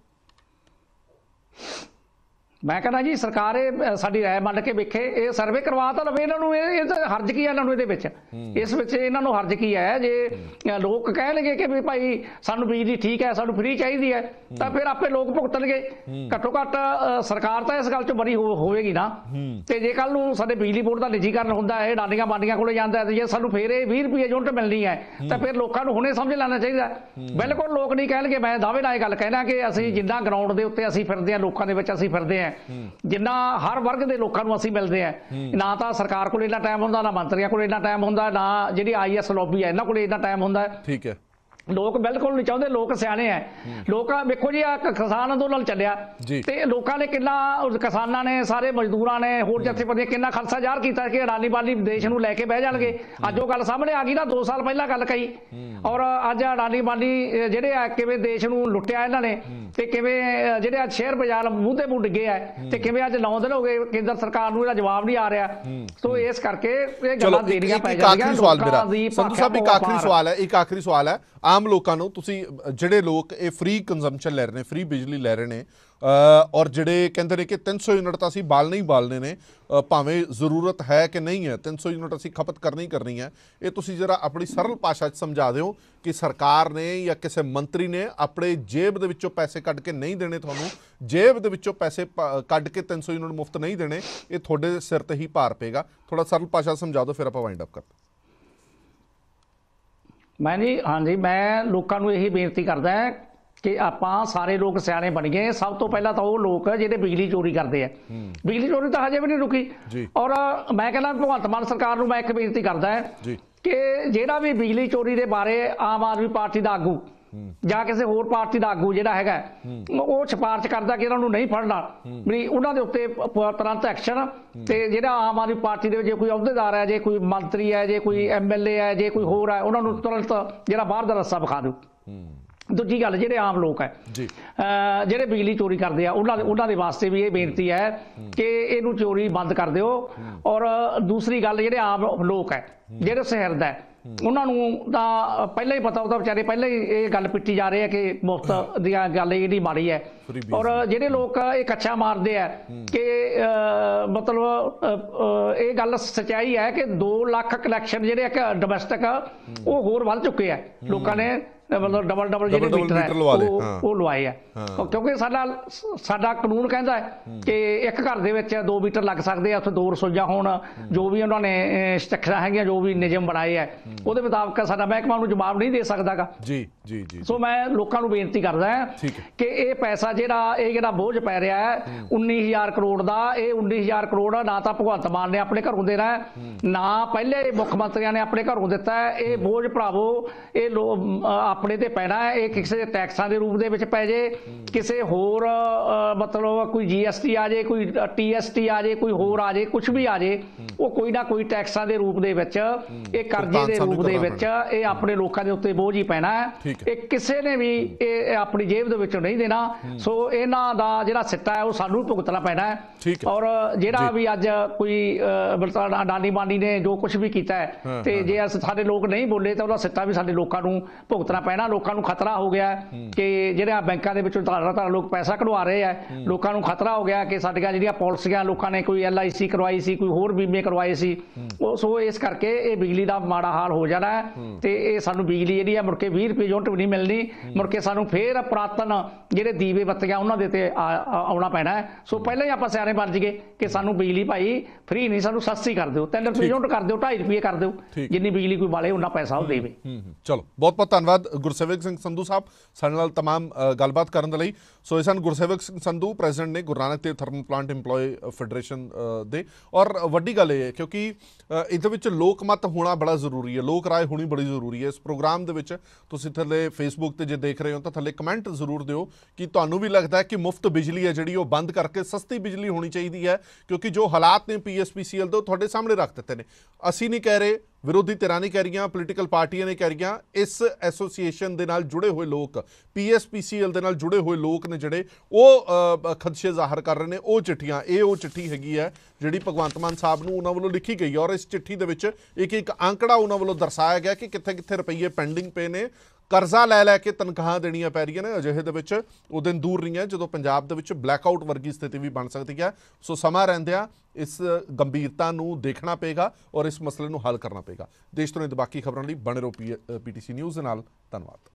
ਮੈਂ ਕਹਿੰਦਾ ਜੀ ਸਰਕਾਰ ਇਹ ਸਾਡੀ ਰਾਏ ਮੰਨ ਕੇ ਵੇਖੇ, ਇਹ ਸਰਵੇ ਕਰਵਾ ਤਾਂ ਲਵੇ ਇਹਨਾਂ ਨੂੰ। ਇਹ ਤਾਂ ਹਰਜ ਕੀ ਹੈ ਇਹਨਾਂ ਨੂੰ ਇਹਦੇ ਵਿੱਚ? ਇਸ ਵਿੱਚ ਇਹਨਾਂ ਨੂੰ ਹਰਜ ਕੀ ਹੈ? ਜੇ ਲੋਕ ਕਹਿਣਗੇ ਕਿ ਵੀ ਭਾਈ ਸਾਨੂੰ ਬਿਜਲੀ ਠੀਕ ਹੈ, ਸਾਨੂੰ ਫ੍ਰੀ ਚਾਹੀਦੀ ਹੈ, ਤਾਂ ਫਿਰ ਆਪੇ ਲੋਕ ਭੁਗਤਣਗੇ। ਘੱਟੋ ਘੱਟ ਸਰਕਾਰ ਤਾਂ ਇਸ ਗੱਲ 'ਚ ਬਰੀ ਹੋਵੇਗੀ ਨਾ। ਤੇ ਜੇ ਕੱਲ ਨੂੰ ਸਾਡੇ ਬਿਜਲੀ ਬੋਰਡ ਦਾ ਨਿੱਜੀਕਰਨ ਹੁੰਦਾ ਹੈ, ਡਾਂਡੀਆਂ ਬਾਂਡੀਆਂ ਕੋਲੇ ਜਾਂਦਾ, ਤੇ ਜੇ ਸਾਨੂੰ ਫਿਰ ਇਹ ਵੀਹ ਰੁਪਏ ਯੂਨਿਟ ਮਿਲਣੀ ਹੈ, ਤਾਂ ਫਿਰ ਲੋਕਾਂ ਨੂੰ ਹੁਣੇ ਸਮਝ ਲੈਣਾ ਚਾਹੀਦਾ। ਬਿਲਕੁਲ ਲੋਕ ਨਹੀਂ ਕਹਿਣਗੇ, ਮੈਂ ਦਾਅਵੇ ਨਾਲ ਇਹ ਗੱਲ ਕਹਿਣਾ ਕਿ ਅਸੀਂ ਜਿੰਨਾ ਗਰਾਊਂਡ ਦੇ ਉੱਤੇ ਅਸੀਂ ਫਿਰਦੇ ਹਾਂ, ਲੋਕਾਂ ਦੇ ਵਿੱਚ ਅਸੀਂ ਫਿਰਦੇ ਹਾਂ, ਜਿੰਨਾ ਹਰ ਵਰਗ ਦੇ ਲੋਕਾਂ ਨੂੰ ਅਸੀਂ ਮਿਲਦੇ ਆ, ਨਾ ਤਾਂ ਸਰਕਾਰ ਕੋਲ ਇੰਨਾ ਟਾਈਮ ਹੁੰਦਾ, ਨਾ ਮੰਤਰੀਆਂ ਕੋਲ ਇੰਨਾ ਟਾਈਮ ਹੁੰਦਾ, ਨਾ ਜਿਹੜੀ ਆਈ ਐਸ ਲੌਬੀ ਹੈ ਇਹਨਾਂ ਕੋਲ ਇੰਨਾ ਟਾਈਮ ਹੁੰਦਾ। ਠੀਕ ਹੈ, ਲੋਕ ਬਿਲਕੁਲ ਨਹੀਂ ਚਾਹੁੰਦੇ, ਲੋਕ ਸਿਆਣੇ ਆ। ਲੋਕ ਵੇਖੋ ਜੀ, ਆ ਕਿਸਾਨ ਅੰਦੋਲਨ ਚੱਲਿਆ ਤੇ ਲੋਕਾਂ ਨੇ ਕਿੰਨਾ, ਕਿਸਾਨਾਂ ਨੇ, ਸਾਰੇ ਮਜ਼ਦੂਰਾਂ ਨੇ, ਹੋਰ ਜਥੇਬੰਦੀਆਂ ਕਿੰਨਾ ਖਾਲਸਾ ਜ਼ਾਹਰ ਕੀਤਾ ਕਿ ਅਡਾਨੀ ਬਾਨੀ ਦੇਸ਼ ਨੂੰ ਲੈ ਕੇ ਬਹਿ ਜਾਣਗੇ। ਅੱਜ ਉਹ ਗੱਲ ਸਾਹਮਣੇ ਆ ਗਈ ਨਾ, ਦੋ ਸਾਲ ਪਹਿਲਾਂ ਗੱਲ ਕਹੀ, ਔਰ ਅੱਜ ਅਡਾਨੀ ਬਾਨੀ ਜਿਹੜੇ ਆ ਕਿਵੇਂ ਦੇਸ਼ ਨੂੰ ਲੁੱਟਿਆ ਇਹਨਾਂ ਨੇ, ਤੇ ਕਿਵੇਂ ਜਿਹੜੇ ਅੱਜ ਸ਼ੇਅਰ ਬਾਜ਼ਾਰ ਮੂੰਹ ਤੇ ਮੂੰਹ ਡਿੱਗੇ ਆ, ਤੇ ਕਿਵੇਂ ਅੱਜ ਨੌ ਦਿਨ ਹੋ ਗਏ ਕੇਂਦਰ ਸਰਕਾਰ ਨੂੰ ਇਹਦਾ ਜਵਾਬ ਨਹੀਂ ਆ ਰਿਹਾ। ਸੋ ਇਸ ਕਰਕੇ ਇਹ ਗੱਲਾਂ ਦੇਣੀਆਂ ਪੈ ਜਾਂਦੀਆਂ। ਸੰਧੂ ਸਾਹਿਬ ਇੱਕ ਆਖਰੀ ਸਵਾਲ ਹੈ, ਇੱਕ ਆਖਰੀ ਸਵਾਲ ਹੈ ਆਮ ਲੋਕਾਂ ਨੂੰ, ਤੁਸੀਂ ਜਿਹੜੇ ਲੋਕ ਇਹ ਫ੍ਰੀ ਕੰਜ਼ੰਪਸ਼ਨ ਲੈ ਰਹੇ ਨੇ, ਫ੍ਰੀ ਬਿਜਲੀ ਲੈ ਰਹੇ ਨੇ, ਔਰ ਜਿਹੜੇ ਕਹਿੰਦੇ ਨੇ ਕਿ ਤਿੰਨ ਸੌ ਯੂਨਿਟ ਤਾਂ ਅਸੀਂ ਬਾਲਣੇ ਹੀ ਬਾਲਣੇ ਨੇ, ਭਾਵੇਂ ਜ਼ਰੂਰਤ ਹੈ ਕਿ ਨਹੀਂ ਹੈ, ਤਿੰਨ ਸੌ ਯੂਨਿਟ ਅਸੀਂ ਖਪਤ ਕਰਨੀ ਕਰਨੀ ਹੈ, ਇਹ ਤੁਸੀਂ ਜਰਾ ਆਪਣੀ ਸਰਲ ਭਾਸ਼ਾ 'ਚ ਸਮਝਾ ਦਿਓ ਕਿ ਸਰਕਾਰ ਨੇ ਜਾਂ ਕਿਸੇ ਮੰਤਰੀ ਨੇ ਆਪਣੇ ਜੇਬ ਦੇ ਵਿੱਚੋਂ ਪੈਸੇ ਕੱਢ ਕੇ ਨਹੀਂ ਦੇਣੇ, ਤੁਹਾਨੂੰ ਜੇਬ ਦੇ ਵਿੱਚੋਂ ਪੈਸੇ ਕੱਢ ਕੇ ਤਿੰਨ ਸੌ ਯੂਨਿਟ ਮੁਫਤ ਨਹੀਂ ਦੇਣੇ, ਇਹ ਤੁਹਾਡੇ ਸਿਰ ਤੇ ਹੀ ਭਾਰ ਪਏਗਾ। ਥੋੜਾ ਸਰਲ ਭਾਸ਼ਾ ਸਮਝਾ ਦਿਓ, ਫਿਰ ਆਪਾਂ ਵਾਈਂਡ ਅਪ ਕਰਦੇ। ਮੈਂ ਜੀ, ਹਾਂਜੀ, ਮੈਂ ਲੋਕਾਂ ਨੂੰ ਇਹੀ ਬੇਨਤੀ ਕਰਦਾ ਕਿ ਆਪਾਂ ਸਾਰੇ ਲੋਕ ਸਿਆਣੇ ਬਣੀਏ। ਸਭ ਤੋਂ ਪਹਿਲਾਂ ਤਾਂ ਉਹ ਲੋਕ ਜਿਹੜੇ ਬਿਜਲੀ ਚੋਰੀ ਕਰਦੇ ਆ, ਬਿਜਲੀ ਚੋਰੀ ਤਾਂ ਹਜੇ ਵੀ ਨਹੀਂ ਰੁਕੀ। ਔਰ ਮੈਂ ਕਹਿੰਦਾ ਭਗਵੰਤ ਮਾਨ ਸਰਕਾਰ ਨੂੰ ਮੈਂ ਇੱਕ ਬੇਨਤੀ ਕਰਦਾ ਕਿ ਜਿਹੜਾ ਵੀ ਬਿਜਲੀ ਚੋਰੀ ਦੇ ਬਾਰੇ ਆਮ ਆਦਮੀ ਪਾਰਟੀ ਦਾ ਆਗੂ ਜਾਂ ਕਿਸੇ ਹੋਰ ਪਾਰਟੀ ਦਾ ਆਗੂ ਜਿਹੜਾ ਹੈਗਾ, ਉਹ ਸਿਫਾਰਿਸ਼ ਕਰਦਾ ਕਿ ਇਹਨਾਂ ਨੂੰ ਨਹੀਂ ਫੜਨਾ, ਵੀ ਉਹਨਾਂ ਦੇ ਉੱਤੇ ਤੁਰੰਤ ਐਕਸ਼ਨ। ਤੇ ਜਿਹੜਾ ਆਮ ਆਦਮੀ ਪਾਰਟੀ ਦੇ ਜੇ ਕੋਈ ਅਹੁਦੇਦਾਰ ਹੈ, ਜੇ ਕੋਈ ਮੰਤਰੀ ਹੈ, ਜੇ ਕੋਈ ਐਮ ਐਲ ਏ ਹੈ, ਜੇ ਕੋਈ ਹੋਰ ਹੈ, ਉਹਨਾਂ ਨੂੰ ਤੁਰੰਤ ਜਿਹੜਾ ਬਾਹਰ ਦਾ ਰਸਤਾ ਵਿਖਾ ਦਿਓ। ਦੂਜੀ ਗੱਲ, ਜਿਹੜੇ ਆਮ ਲੋਕ ਹੈ ਜਿਹੜੇ ਬਿਜਲੀ ਚੋਰੀ ਕਰਦੇ ਆ, ਉਹਨਾਂ ਦੇ ਉਹਨਾਂ ਦੇ ਵਾਸਤੇ ਵੀ ਇਹ ਬੇਨਤੀ ਹੈ ਕਿ ਇਹਨੂੰ ਚੋਰੀ ਬੰਦ ਕਰ ਦਿਓ। ਔਰ ਦੂਸਰੀ ਗੱਲ, ਜਿਹੜੇ ਆਮ ਲੋਕ ਹੈ, ਜਿਹੜੇ ਸਹਿਰਦ ਹੈ, ਉਹਨਾਂ ਨੂੰ ਤਾਂ ਪਹਿਲਾਂ ਹੀ ਪਤਾ, ਉਹਦਾ ਵਿਚਾਰੇ ਪਹਿਲਾਂ ਹੀ ਇਹ ਗੱਲ ਪਿੱਟੀ ਜਾ ਰਹੇ ਆ ਕਿ ਮੁਫਤ ਦੀਆਂ ਗੱਲ ਜਿਹੜੀ ਮਾੜੀ ਹੈ। ਔਰ ਜਿਹੜੇ ਲੋਕ ਇਹ ਕੱਚਾ ਮਾਰਦੇ ਆ ਕਿ ਮਤਲਬ ਇਹ ਗੱਲ ਸੱਚਾਈ ਹੈ ਕਿ ਦੋ ਲੱਖ ਕਨੈਕਸ਼ਨ ਜਿਹੜੇ ਆ ਡੋਮੈਸਟਿਕ ਉਹ ਹੋਰ ਵੱਧ ਚੁੱਕੇ ਆ। ਲੋਕਾਂ ਨੇ ਮਤਲਬ ਡਬਲ ਡਬਲ ਜਿਹੜੇ ਮੀਟਰ ਹੈ ਉਹ ਲਵਾਏ ਆ, ਕਿਉਂਕਿ ਸਾਡਾ ਸਾਡਾ ਕਾਨੂੰਨ ਕਹਿੰਦਾ ਹੈ ਕਿ ਇੱਕ ਘਰ ਦੇ ਵਿੱਚ ਦੋ ਮੀਟਰ ਲੱਗ ਸਕਦੇ ਆ, ਉੱਥੇ ਦੋ ਰਸੋਈਆਂ ਹੋਣ, ਜੋ ਵੀ ਉਹਨਾਂ ਨੇ ਸਟਰਕਚਰਾਂ ਹੈਗੀਆਂ, ਜੋ ਵੀ ਨਿਯਮ ਬਣਾਏ ਆ, ਉਹਦੇ ਮੁਤਾਬਕ ਸਾਡਾ ਮਹਿਕਮਾ ਨੂੰ ਜਵਾਬ ਨਹੀਂ ਦੇ ਸਕਦਾਗਾ। ਜੀ ਜੀ ਜੀ ਸੋ ਮੈਂ ਲੋਕਾਂ ਨੂੰ ਬੇਨਤੀ ਕਰਦਾ ਕਿ ਇਹ ਪੈਸਾ ਜਿਹੜਾ ਇਹ ਜਿਹੜਾ ਬੋਝ ਪੈ ਰਿਹਾ ਹੈ ਉੱਨੀ ਹਜ਼ਾਰ ਕਰੋੜ ਦਾ, ਇਹ ਉੱਨੀ ਹਜ਼ਾਰ ਕਰੋੜ ਨਾ ਤਾਂ ਭਗਵੰਤ ਮਾਨ ਨੇ ਆਪਣੇ ਘਰੋਂ ਦੇਣਾ, ਨਾ ਪਹਿਲੇ ਮੁੱਖ ਮੰਤਰੀਆਂ ਨੇ ਆਪਣੇ ਘਰੋਂ ਦਿੱਤਾ। ਇਹ ਬੋਝ ਭਰਾਵੋ ਇਹ ਲੋ ਆਪਣੇ ਤੇ ਪੈਣਾ ਹੈ। ਇਹ ਕਿਸੇ ਟੈਕਸਾਂ ਦੇ ਰੂਪ ਦੇ ਵਿੱਚ ਪੈ ਜੇ, ਕਿਸੇ ਹੋਰ ਮਤਲਬ ਕੋਈ ਜੀ ਐਸ ਟੀ ਆ ਜੇ, ਕੋਈ ਟੀ ਐਸ ਟੀ ਆ ਜੇ, ਕੋਈ ਹੋਰ ਆ ਜੇ, ਕੁਛ ਵੀ ਆ ਜੇ, ਉਹ ਕੋਈ ਨਾ ਕੋਈ ਟੈਕਸਾਂ ਦੇ ਰੂਪ ਦੇ ਵਿੱਚ, ਇਹ ਕਰਜ਼ੇ ਦੇ ਰੂਪ ਦੇ ਵਿੱਚ ਇਹ ਆਪਣੇ ਲੋਕਾਂ ਦੇ ਉੱਤੇ ਬੋਝ ਹੀ ਪੈਣਾ ਹੈ। ਇਹ ਕਿਸੇ ਨੇ ਵੀ ਇਹ ਆਪਣੀ ਜੇਬ ਦੇ ਵਿੱਚੋਂ ਨਹੀਂ ਦੇਣਾ। ਸੋ ਇਹਨਾਂ ਦਾ ਜਿਹੜਾ ਸਿੱਟਾ ਹੈ ਉਹ ਸਾਨੂੰ ਭੁਗਤਣਾ ਪੈਣਾ ਹੈ। ਔਰ ਜਿਹੜਾ ਵੀ ਅੱਜ ਕੋਈ ਅਡਾਨੀ ਬਾਨੀ ਨੇ ਜੋ ਕੁਛ ਵੀ ਕੀਤਾ ਹੈ, ਤੇ ਜੇ ਸਾਡੇ ਲੋਕ ਨਹੀਂ ਬੋਲੇ ਤਾਂ ਉਹਦਾ ਸਿੱਟਾ ਵੀ ਸਾਡੇ ਲੋਕਾਂ ਨੂੰ ਭੁਗਤਣਾ ਪੈਣਾ। ਲੋਕਾਂ ਨੂੰ ਖਤਰਾ ਹੋ ਗਿਆ ਕਿ ਜਿਹੜੇ ਬੈਂਕਾਂ ਦੇ ਵਿੱਚੋਂ ਧਾਰਾ ਧਾਰਾ ਲੋਕ ਪੈਸਾ ਕਢਵਾ ਰਹੇ ਆ, ਲੋਕਾਂ ਨੂੰ ਖਤਰਾ ਹੋ ਗਿਆ ਕਿ ਸਾਡੀਆਂ ਜਿਹੜੀਆਂ ਪਾਲਿਸੀਆਂ ਲੋਕਾਂ ਨੇ ਕੋਈ ਐਲ ਆਈ ਸੀ ਕਰਵਾਈ ਸੀ, ਕੋਈ ਹੋਰ ਬੀਮੇ ਕਰਵਾਏ ਸੀ, ਉਹ ਸੋ ਇਸ ਕਰਕੇ ਇਹ ਬਿਜਲੀ ਦਾ ਮਾੜਾ ਹਾਲ ਹੋ ਜਾਣਾ ਹੈ। ਤੇ ਇਹ ਸਾਨੂੰ ਬਿਜਲੀ ਜਿਹੜੀ ਆ ਮੁੜ ਕੇ ਵੀਹ ਰੁਪਏ ਯੂਨਿਟ ਵੀ ਨਹੀਂ ਮਿਲਣੀ, ਮੁੜ ਕੇ ਸਾਨੂੰ ਫੇਰ ਪੁਰਾਤਨ ਜਿਹੜੇ ਦੀਵੇ ਬੱਤੀਆਂ ਉਹਨਾਂ ਦੇ ਤੇ ਆਉਣਾ ਪੈਣਾ ਹੈ। ਸੋ ਪਹਿਲਾਂ ਹੀ ਆਪਾਂ ਸਿਆਣੇ ਬਣ ਜੀਏ ਕਿ ਸਾਨੂੰ ਬਿਜਲੀ ਭਾਈ ਫ੍ਰੀ ਨਹੀਂ, ਸਾਨੂੰ ਸਸਤੀ ਕਰ ਦਿਓ, ਤਿੰਨ ਰੁਪਏ ਯੂਨਿਟ ਕਰ ਦਿਓ, ਢਾਈ ਰੁਪਏ ਕਰ ਦਿਓ, ਜਿੰਨੀ ਬਿਜਲੀ ਕੋਈ ਵਾਲੇ ਉਹਨਾਂ ਪੈਸਾ ਉਹ ਦੇਵੇ। ਚਲੋ ਬਹੁਤ ਬਹੁਤ ਧੰਨਵਾਦ ਗੁਰਸੇਵਕ ਸਿੰਘ ਸੰਧੂ ਸਾਹਿਬ ਸਾਡੇ ਨਾਲ ਤਮਾਮ ਅ, ਗੱਲਬਾਤ ਕਰਨ ਦੇ ਲਈ। ਸੋ ਇਹ ਸਨ ਗੁਰਸੇਵਕ ਸਿੰਘ ਸੰਧੂ, ਪ੍ਰੈਜ਼ੀਡੈਂਟ ਨੇ Guru Nanak Dev thermal plant employee federation ਅ, ਦੇ। ਔਰ ਵੱਡੀ ਗੱਲ ਇਹ ਹੈ ਕਿਉਂਕਿ ਅ, ਇਹਦੇ ਵਿੱਚ ਲੋਕ ਮਤ ਹੋਣਾ ਬੜਾ ਜ਼ਰੂਰੀ ਹੈ, ਲੋਕ ਰਾਏ ਹੋਣੀ ਬੜੀ ਜ਼ਰੂਰੀ ਹੈ। ਇਸ ਪ੍ਰੋਗਰਾਮ ਦੇ ਵਿੱਚ ਤੁਸੀਂ ਥੱਲੇ ਫੇਸਬੁੱਕ ਤੇ ਜੇ ਦੇਖ ਰਹੇ ਹੋ ਤਾਂ ਥੱਲੇ ਕਮੈਂਟ ਜ਼ਰੂਰ ਦਿਓ ਕਿ ਤੁਹਾਨੂੰ ਵੀ ਲੱਗਦਾ ਹੈ ਕਿ ਮੁਫਤ ਬਿਜਲੀ ਹੈ ਜਿਹੜੀ ਉਹ ਬੰਦ ਕਰਕੇ ਸਸਤੀ ਬਿਜਲੀ ਹੋਣੀ ਚਾਹੀਦੀ ਹੈ, ਕਿਉਂਕਿ ਜੋ ਹਾਲਾਤ ਨੇ ਪੀ ਐਸ ਪੀ ਸੀ ਐਲ ਦੇ ਉਹ ਤੁਹਾਡੇ ਸਾਹਮਣੇ ਰੱਖ ਦਿੱਤੇ ਨੇ। ਅਸੀਂ ਨਹੀਂ ਕਹਿ ਰਹੇ, ਵਿਰੋਧੀ ਧਿਰਾਂ ਨਹੀਂ ਕਹਿ ਰਹੀਆਂ, ਪੋਲੀਟੀਕਲ ਪਾਰਟੀਆਂ ਨੇ ਕਹਿ ਰਹੀਆਂ, ਇਸ ਐਸੋਸੀਏਸ਼ਨ ਦੇ ਨਾਲ ਜੁੜੇ ਹੋਏ ਲੋਕ, ਪੀ ਐਸ ਪੀ ਸੀ ਐਲ ਦੇ ਨਾਲ ਜੁੜੇ ਹੋਏ ਲੋਕ ਨੇ ਜਿਹੜੇ ਉਹ ਅ, ਖਦਸ਼ੇ ਜ਼ਾਹਰ ਕਰ ਰਹੇ ਨੇ। ਉਹ ਚਿੱਠੀਆਂ, ਇਹ ਉਹ ਚਿੱਠੀ ਹੈਗੀ ਹੈ ਜਿਹੜੀ ਭਗਵੰਤ ਮਾਨ ਸਾਹਿਬ ਨੂੰ ਉਹਨਾਂ ਵੱਲੋਂ ਲਿਖੀ ਗਈ ਹੈ, ਔਰ ਇਸ ਚਿੱਠੀ ਦੇ ਵਿੱਚ ਇੱਕ ਇੱਕ ਅੰਕੜਾ ਉਹਨਾਂ ਵੱਲੋਂ ਦਰਸਾਇਆ ਗਿਆ ਕਿ ਕਿੱਥੇ ਕਿੱਥੇ ਰੁਪਈਏ ਪੈਂਡਿੰਗ ਪਏ ਨੇ, ਕਰਜ਼ਾ ਲੈ ਲੈ ਕੇ ਤਨਖਾਹਾਂ ਦੇਣੀਆਂ ਪੈ ਰਹੀਆਂ ਨੇ। ਅਜਿਹੇ ਦੇ ਵਿੱਚ ਉਹ ਦਿਨ ਦੂਰ ਨਹੀਂ ਹੈ ਜਦੋਂ ਪੰਜਾਬ ਦੇ ਵਿੱਚ ਬਲੈਕਆਊਟ ਵਰਗੀ ਸਥਿਤੀ ਵੀ ਬਣ ਸਕਦੀ ਹੈ। ਸੋ ਸਮਾਂ ਰਹਿੰਦਿਆਂ ਇਸ ਗੰਭੀਰਤਾ ਨੂੰ ਦੇਖਣਾ ਪਏਗਾ ਔਰ ਇਸ ਮਸਲੇ ਨੂੰ ਹੱਲ ਕਰਨਾ ਪਏਗਾ। ਦੇਸ਼ ਤੋਂ ਨਹੀਂ ਬਾਕੀ ਖਬਰਾਂ ਲਈ ਬਣੇ ਰਹੋ ਪੀ ਟੀ ਸੀ ਨਿਊਜ਼ ਦੇ ਨਾਲ। ਧੰਨਵਾਦ।